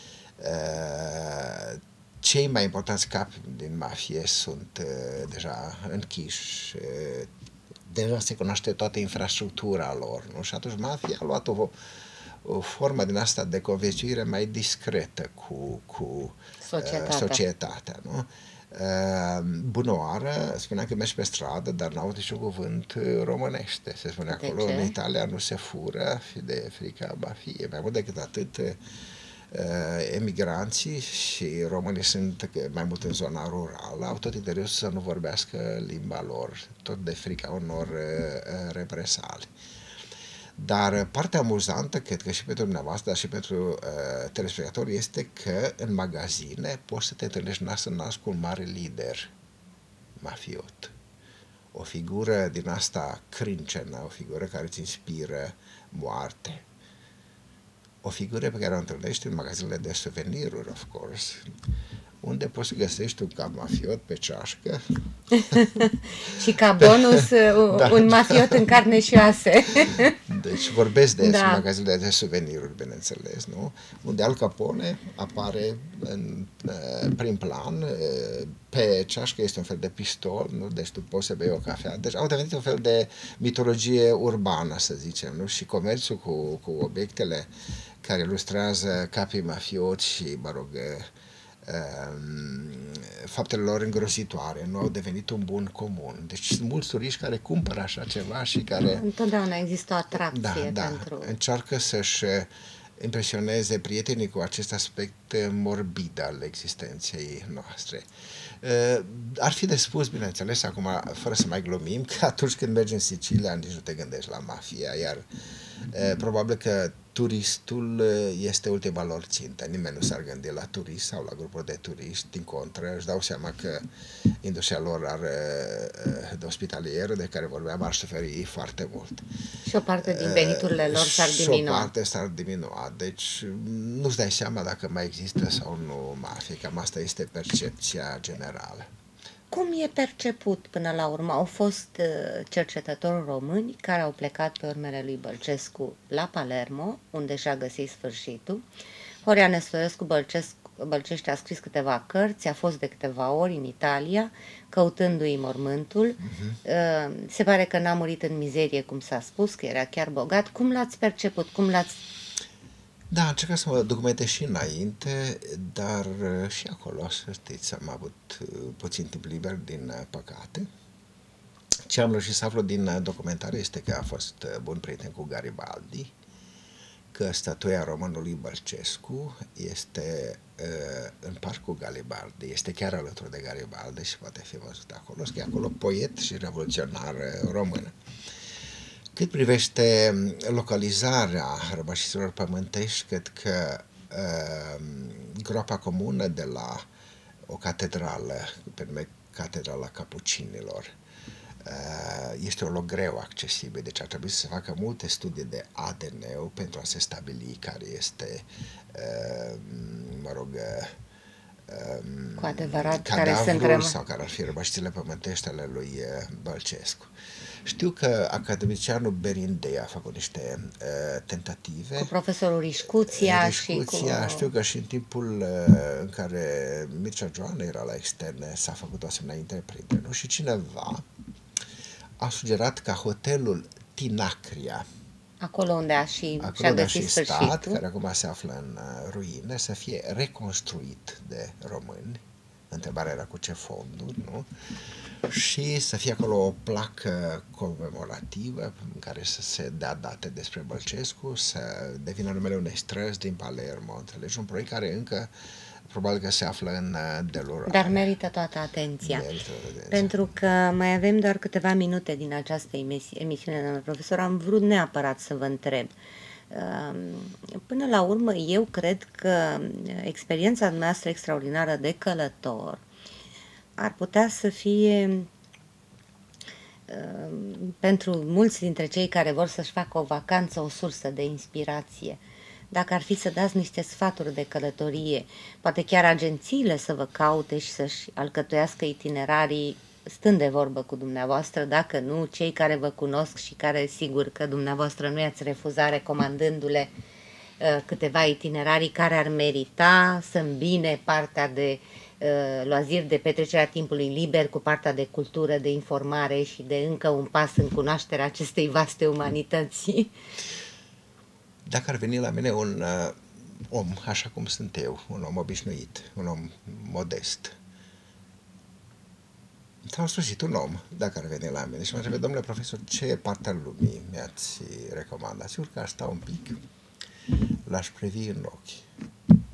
Uh, cei mai importanți capi din mafie sunt uh, deja închiși, uh, deja se cunoaște toată infrastructura lor, nu? Și atunci mafia a luat o, o formă din asta de conviețuire mai discretă cu, cu societatea. Uh, societatea, nu? Uh, bunoară, spunea că mergi pe stradă, dar n-au niciun cuvânt românește. Se spune acolo, în Italia nu se fură de frica mafiei. Mai mult decât atât, uh, emigranții și românii sunt mai mult în zona rurală, au tot interesul să nu vorbească limba lor, tot de frica unor uh, represali. Dar partea amuzantă, cred că și pentru dumneavoastră, dar și pentru uh, telespectatori, este că în magazine poți să te întâlnești nas în nas cu un mare lider mafiot. O figură din asta crâncenă, o figură care îți inspiră moarte. O figură pe care o întâlnești în magazinele de suveniruri, of course, unde poți să găsești un cap mafiot pe ceașcă. Și ca bonus da, un mafiot da. în carne și oase. Deci vorbesc de da. magazinele de suveniruri, bineînțeles, nu? Unde Al Capone apare în prim plan, pe ceașcă este un fel de pistol, nu? Deci tu poți să bei o cafea. Deci au devenit un fel de mitologie urbană, să zicem, nu? Și comerțul cu, cu obiectele care ilustrează capii mafioți și, mă rog, faptele lor îngrozitoare nu au devenit un bun comun. Deci sunt mulți turiști care cumpără așa ceva și care... Întotdeauna există o atracție da, da, pentru... încearcă să-și impresioneze prietenii cu acest aspect morbid al existenței noastre. Ar fi de spus, bineînțeles, acum, fără să mai glumim, că atunci când mergi în Sicilia, nici nu te gândești la mafia, iar probabil că turistul este ultima lor țintă. Nimeni nu s-ar gândi la turist sau la grupuri de turiști, din contră, își dau seama că industria lor are, de ospitalier, de care vorbeam, ar suferi foarte mult. Și o parte din veniturile lor s-ar diminua. Și o parte s-ar diminua. Deci nu-ți dai seama dacă mai există sau nu mafie. Cam asta este percepția generală. Cum e perceput până la urmă? Au fost cercetători români care au plecat pe urmele lui Bălcescu la Palermo, unde și-a găsit sfârșitul. Horia Năstorescu Bălcești a scris câteva cărți, a fost de câteva ori în Italia, căutându-i mormântul. Uh-huh. Se pare că n-a murit în mizerie, cum s-a spus, că era chiar bogat. Cum l-ați perceput? Cum l-ați Da, am încercat să mă documentez și înainte, dar uh, și acolo, să știți, am avut uh, puțin timp liber, din uh, păcate. Ce am reușit să aflu din uh, documentare este că a fost uh, bun prieten cu Garibaldi, că statuia românului Bălcescu este uh, în parcul Garibaldi, este chiar alături de Garibaldi și poate fi văzut acolo, că e acolo poet și revoluționar uh, român. Cât privește localizarea rămășiților pământești, cred că uh, groapa comună de la o catedrală, pe nume Catedrala Capucinilor, uh, este un loc greu accesibil, deci ar trebui să se facă multe studii de A D N pentru a se stabili care este, uh, mă rog, uh, Cu adevărat, care cadavrul sunt rămă... sau care ar fi rămășițile pământești ale lui uh, Bălcescu. Știu că academicianul Berindei a făcut niște uh, tentative. Cu profesorul Rișcuția, Rișcuția și cu... Știu că și în timpul uh, în care Mircea Joana era la externe s-a făcut o asemenea întreprindere. Nu? Și cineva a sugerat ca hotelul Tinacria, acolo unde a și, acolo și-a unde a găsit și stat, sfârșitul, care acum se află în uh, ruine, să fie reconstruit de români. Întrebarea era cu ce fonduri, nu? Și să fie acolo o placă comemorativă în care să se dea date despre Bălcescu, să devină numele unei străzi din Palermo, înțelegi? Un proiect care încă probabil că se află în delurare. dar merită toată atenția. Merită atenția. Pentru că mai avem doar câteva minute din această emisiune, domnule profesor, am vrut neapărat să vă întreb. Până la urmă, eu cred că experiența noastră extraordinară de călător ar putea să fie pentru mulți dintre cei care vor să-și facă o vacanță o sursă de inspirație. Dacă ar fi să dați niște sfaturi de călătorie, poate chiar agențiile să vă caute și să-și alcătuiască itinerarii stând de vorbă cu dumneavoastră, dacă nu, cei care vă cunosc și care sigur că dumneavoastră nu i-ați refuzat recomandându-le uh, câteva itinerarii care ar merita să îmbine partea de uh, loaziri, de petrecerea timpului liber cu partea de cultură, de informare și de încă un pas în cunoașterea acestei vaste umanități. Dacă ar veni la mine un uh, om, așa cum sunt eu, un om obișnuit, un om modest, în sfârșit, un om, dacă ar veni la mine și mă întrebe, domnule profesor, ce parte a lumii mi-ați recomandat? Sigur că aș sta un pic, l-aș privi în ochi.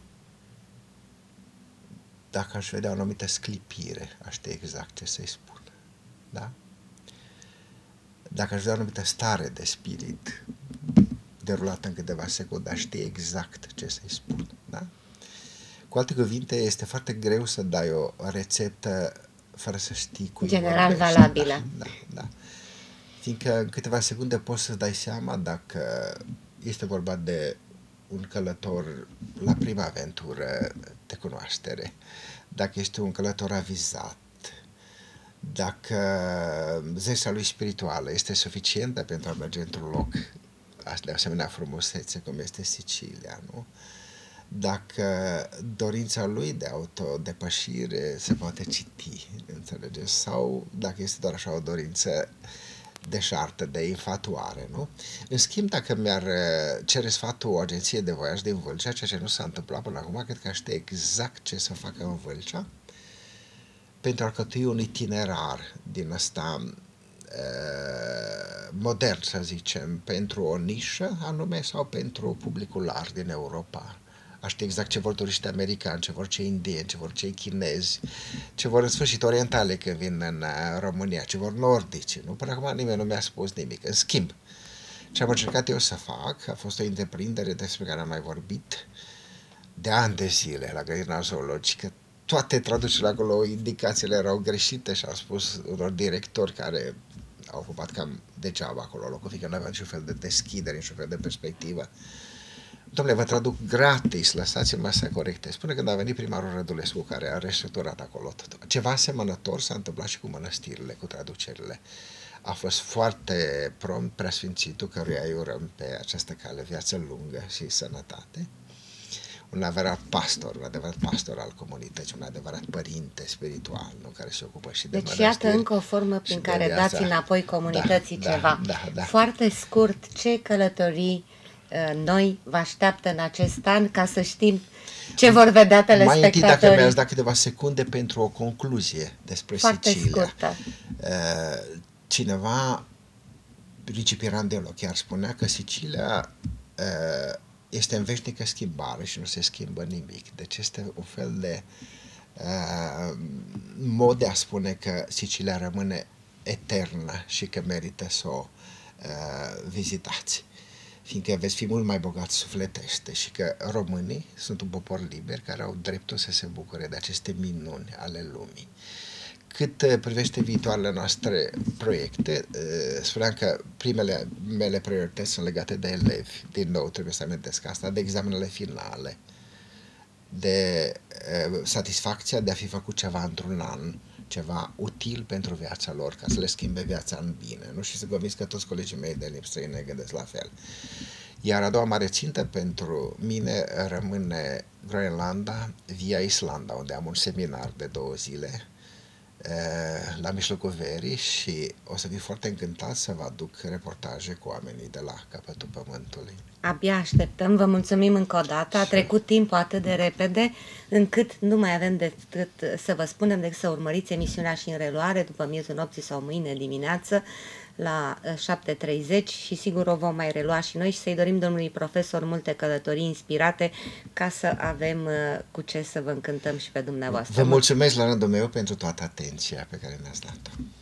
Dacă aș vedea o anumită sclipire, aș ști exact ce să-i spun. Da? Dacă aș vedea o anumită stare de spirit derulată în câteva secunde, aș ști exact ce să-i spun. Da? Cu alte cuvinte, este foarte greu să dai o rețetă fără să știi cui general vorbești. valabilă. Da, da, da. Fiindcă în câteva secunde poți să-ți dai seama dacă este vorba de un călător la prima aventură de cunoaștere, dacă este un călător avizat, dacă zesea lui spirituală este suficientă pentru a merge într-un loc de asemenea frumusețe cum este Sicilia, nu? Dacă dorința lui de autodepășire se poate citi, înțelegeți? Sau dacă este doar așa o dorință deșartă, de infatuare, nu? În schimb, dacă mi-ar cere sfatul o agenție de voiaj din Vâlcea, ceea ce nu s-a întâmplat până acum, cred că știe exact ce să facă în Vâlcea pentru a cătui un itinerar din ăsta modern, să zicem, pentru o nișă anume sau pentru publicul larg din Europa. Aș ști exact ce vor turiști americani, ce vor cei indieni, ce vor cei chinezi, ce vor în sfârșit orientale când vin în România, ce vor nordici. Nu? Până acum nimeni nu mi-a spus nimic. În schimb, ce am încercat eu să fac a fost o întreprindere despre care am mai vorbit de ani de zile la grădina zoologică. Toate traducerile acolo, indicațiile erau greșite și am spus unor directori care au ocupat cam degeaba acolo locul, fiindcă nu aveam niciun fel de deschidere, niciun fel de perspectivă. Dom'le, vă traduc gratis, lăsați-mă să corectez. Până când a venit primarul Rădulescu, care a restructurat acolo tot. Ceva asemănător s-a întâmplat și cu mănăstirile, cu traducerile. A fost foarte prompt preasfințitul, căruia îi urăm pe această cale viață lungă și sănătate. Un adevărat pastor, un adevărat pastor al comunității, un adevărat părinte spiritual, nu, care se ocupă și de deci mănăstiri. Deci iată încă o formă prin care dați înapoi comunității da, ceva. Da, da, da. Foarte scurt, ce călătorii noi vă așteaptă în acest an, ca să știm ce vor vedea telespectatorii? Mai întâi, dacă mi-ați dat câteva secunde pentru o concluzie despre Foarte Sicilia. scurtă. Cineva, Luigi Pirandello, chiar spunea că Sicilia este în veșnică schimbare și nu se schimbă nimic. Deci este un fel de uh, mod de a spune că Sicilia rămâne eternă și că merită să o uh, vizitați. Fiindcă veți fi mult mai bogați sufletește și că românii sunt un popor liber care au dreptul să se bucure de aceste minuni ale lumii. Cât privește viitoarele noastre proiecte, spuneam că primele mele priorități sunt legate de elevi. Din nou trebuie să amintesc asta, de examenele finale, de satisfacția de a fi făcut ceva într-un an, ceva util pentru viața lor, ca să le schimbe viața în bine. Nu? Și sunt convins că toți colegii mei de limbi străine gândesc la fel. Iar a doua mare țintă pentru mine rămâne Groenlanda via Islanda, unde am un seminar de două zile la mijlocul verii și o să fiu foarte încântat să vă aduc reportaje cu oamenii de la capătul pământului. Abia așteptăm, vă mulțumim încă o dată, a trecut timpul atât de repede încât nu mai avem decât să vă spunem decât să urmăriți emisiunea și în reluare după miezul nopții sau mâine dimineață la șapte treizeci și sigur o vom mai relua și noi și să-i dorim domnului profesor multe călătorii inspirate ca să avem cu ce să vă încântăm și pe dumneavoastră. Vă mulțumesc la rândul meu pentru toată atenția pe care mi-ați dat-o.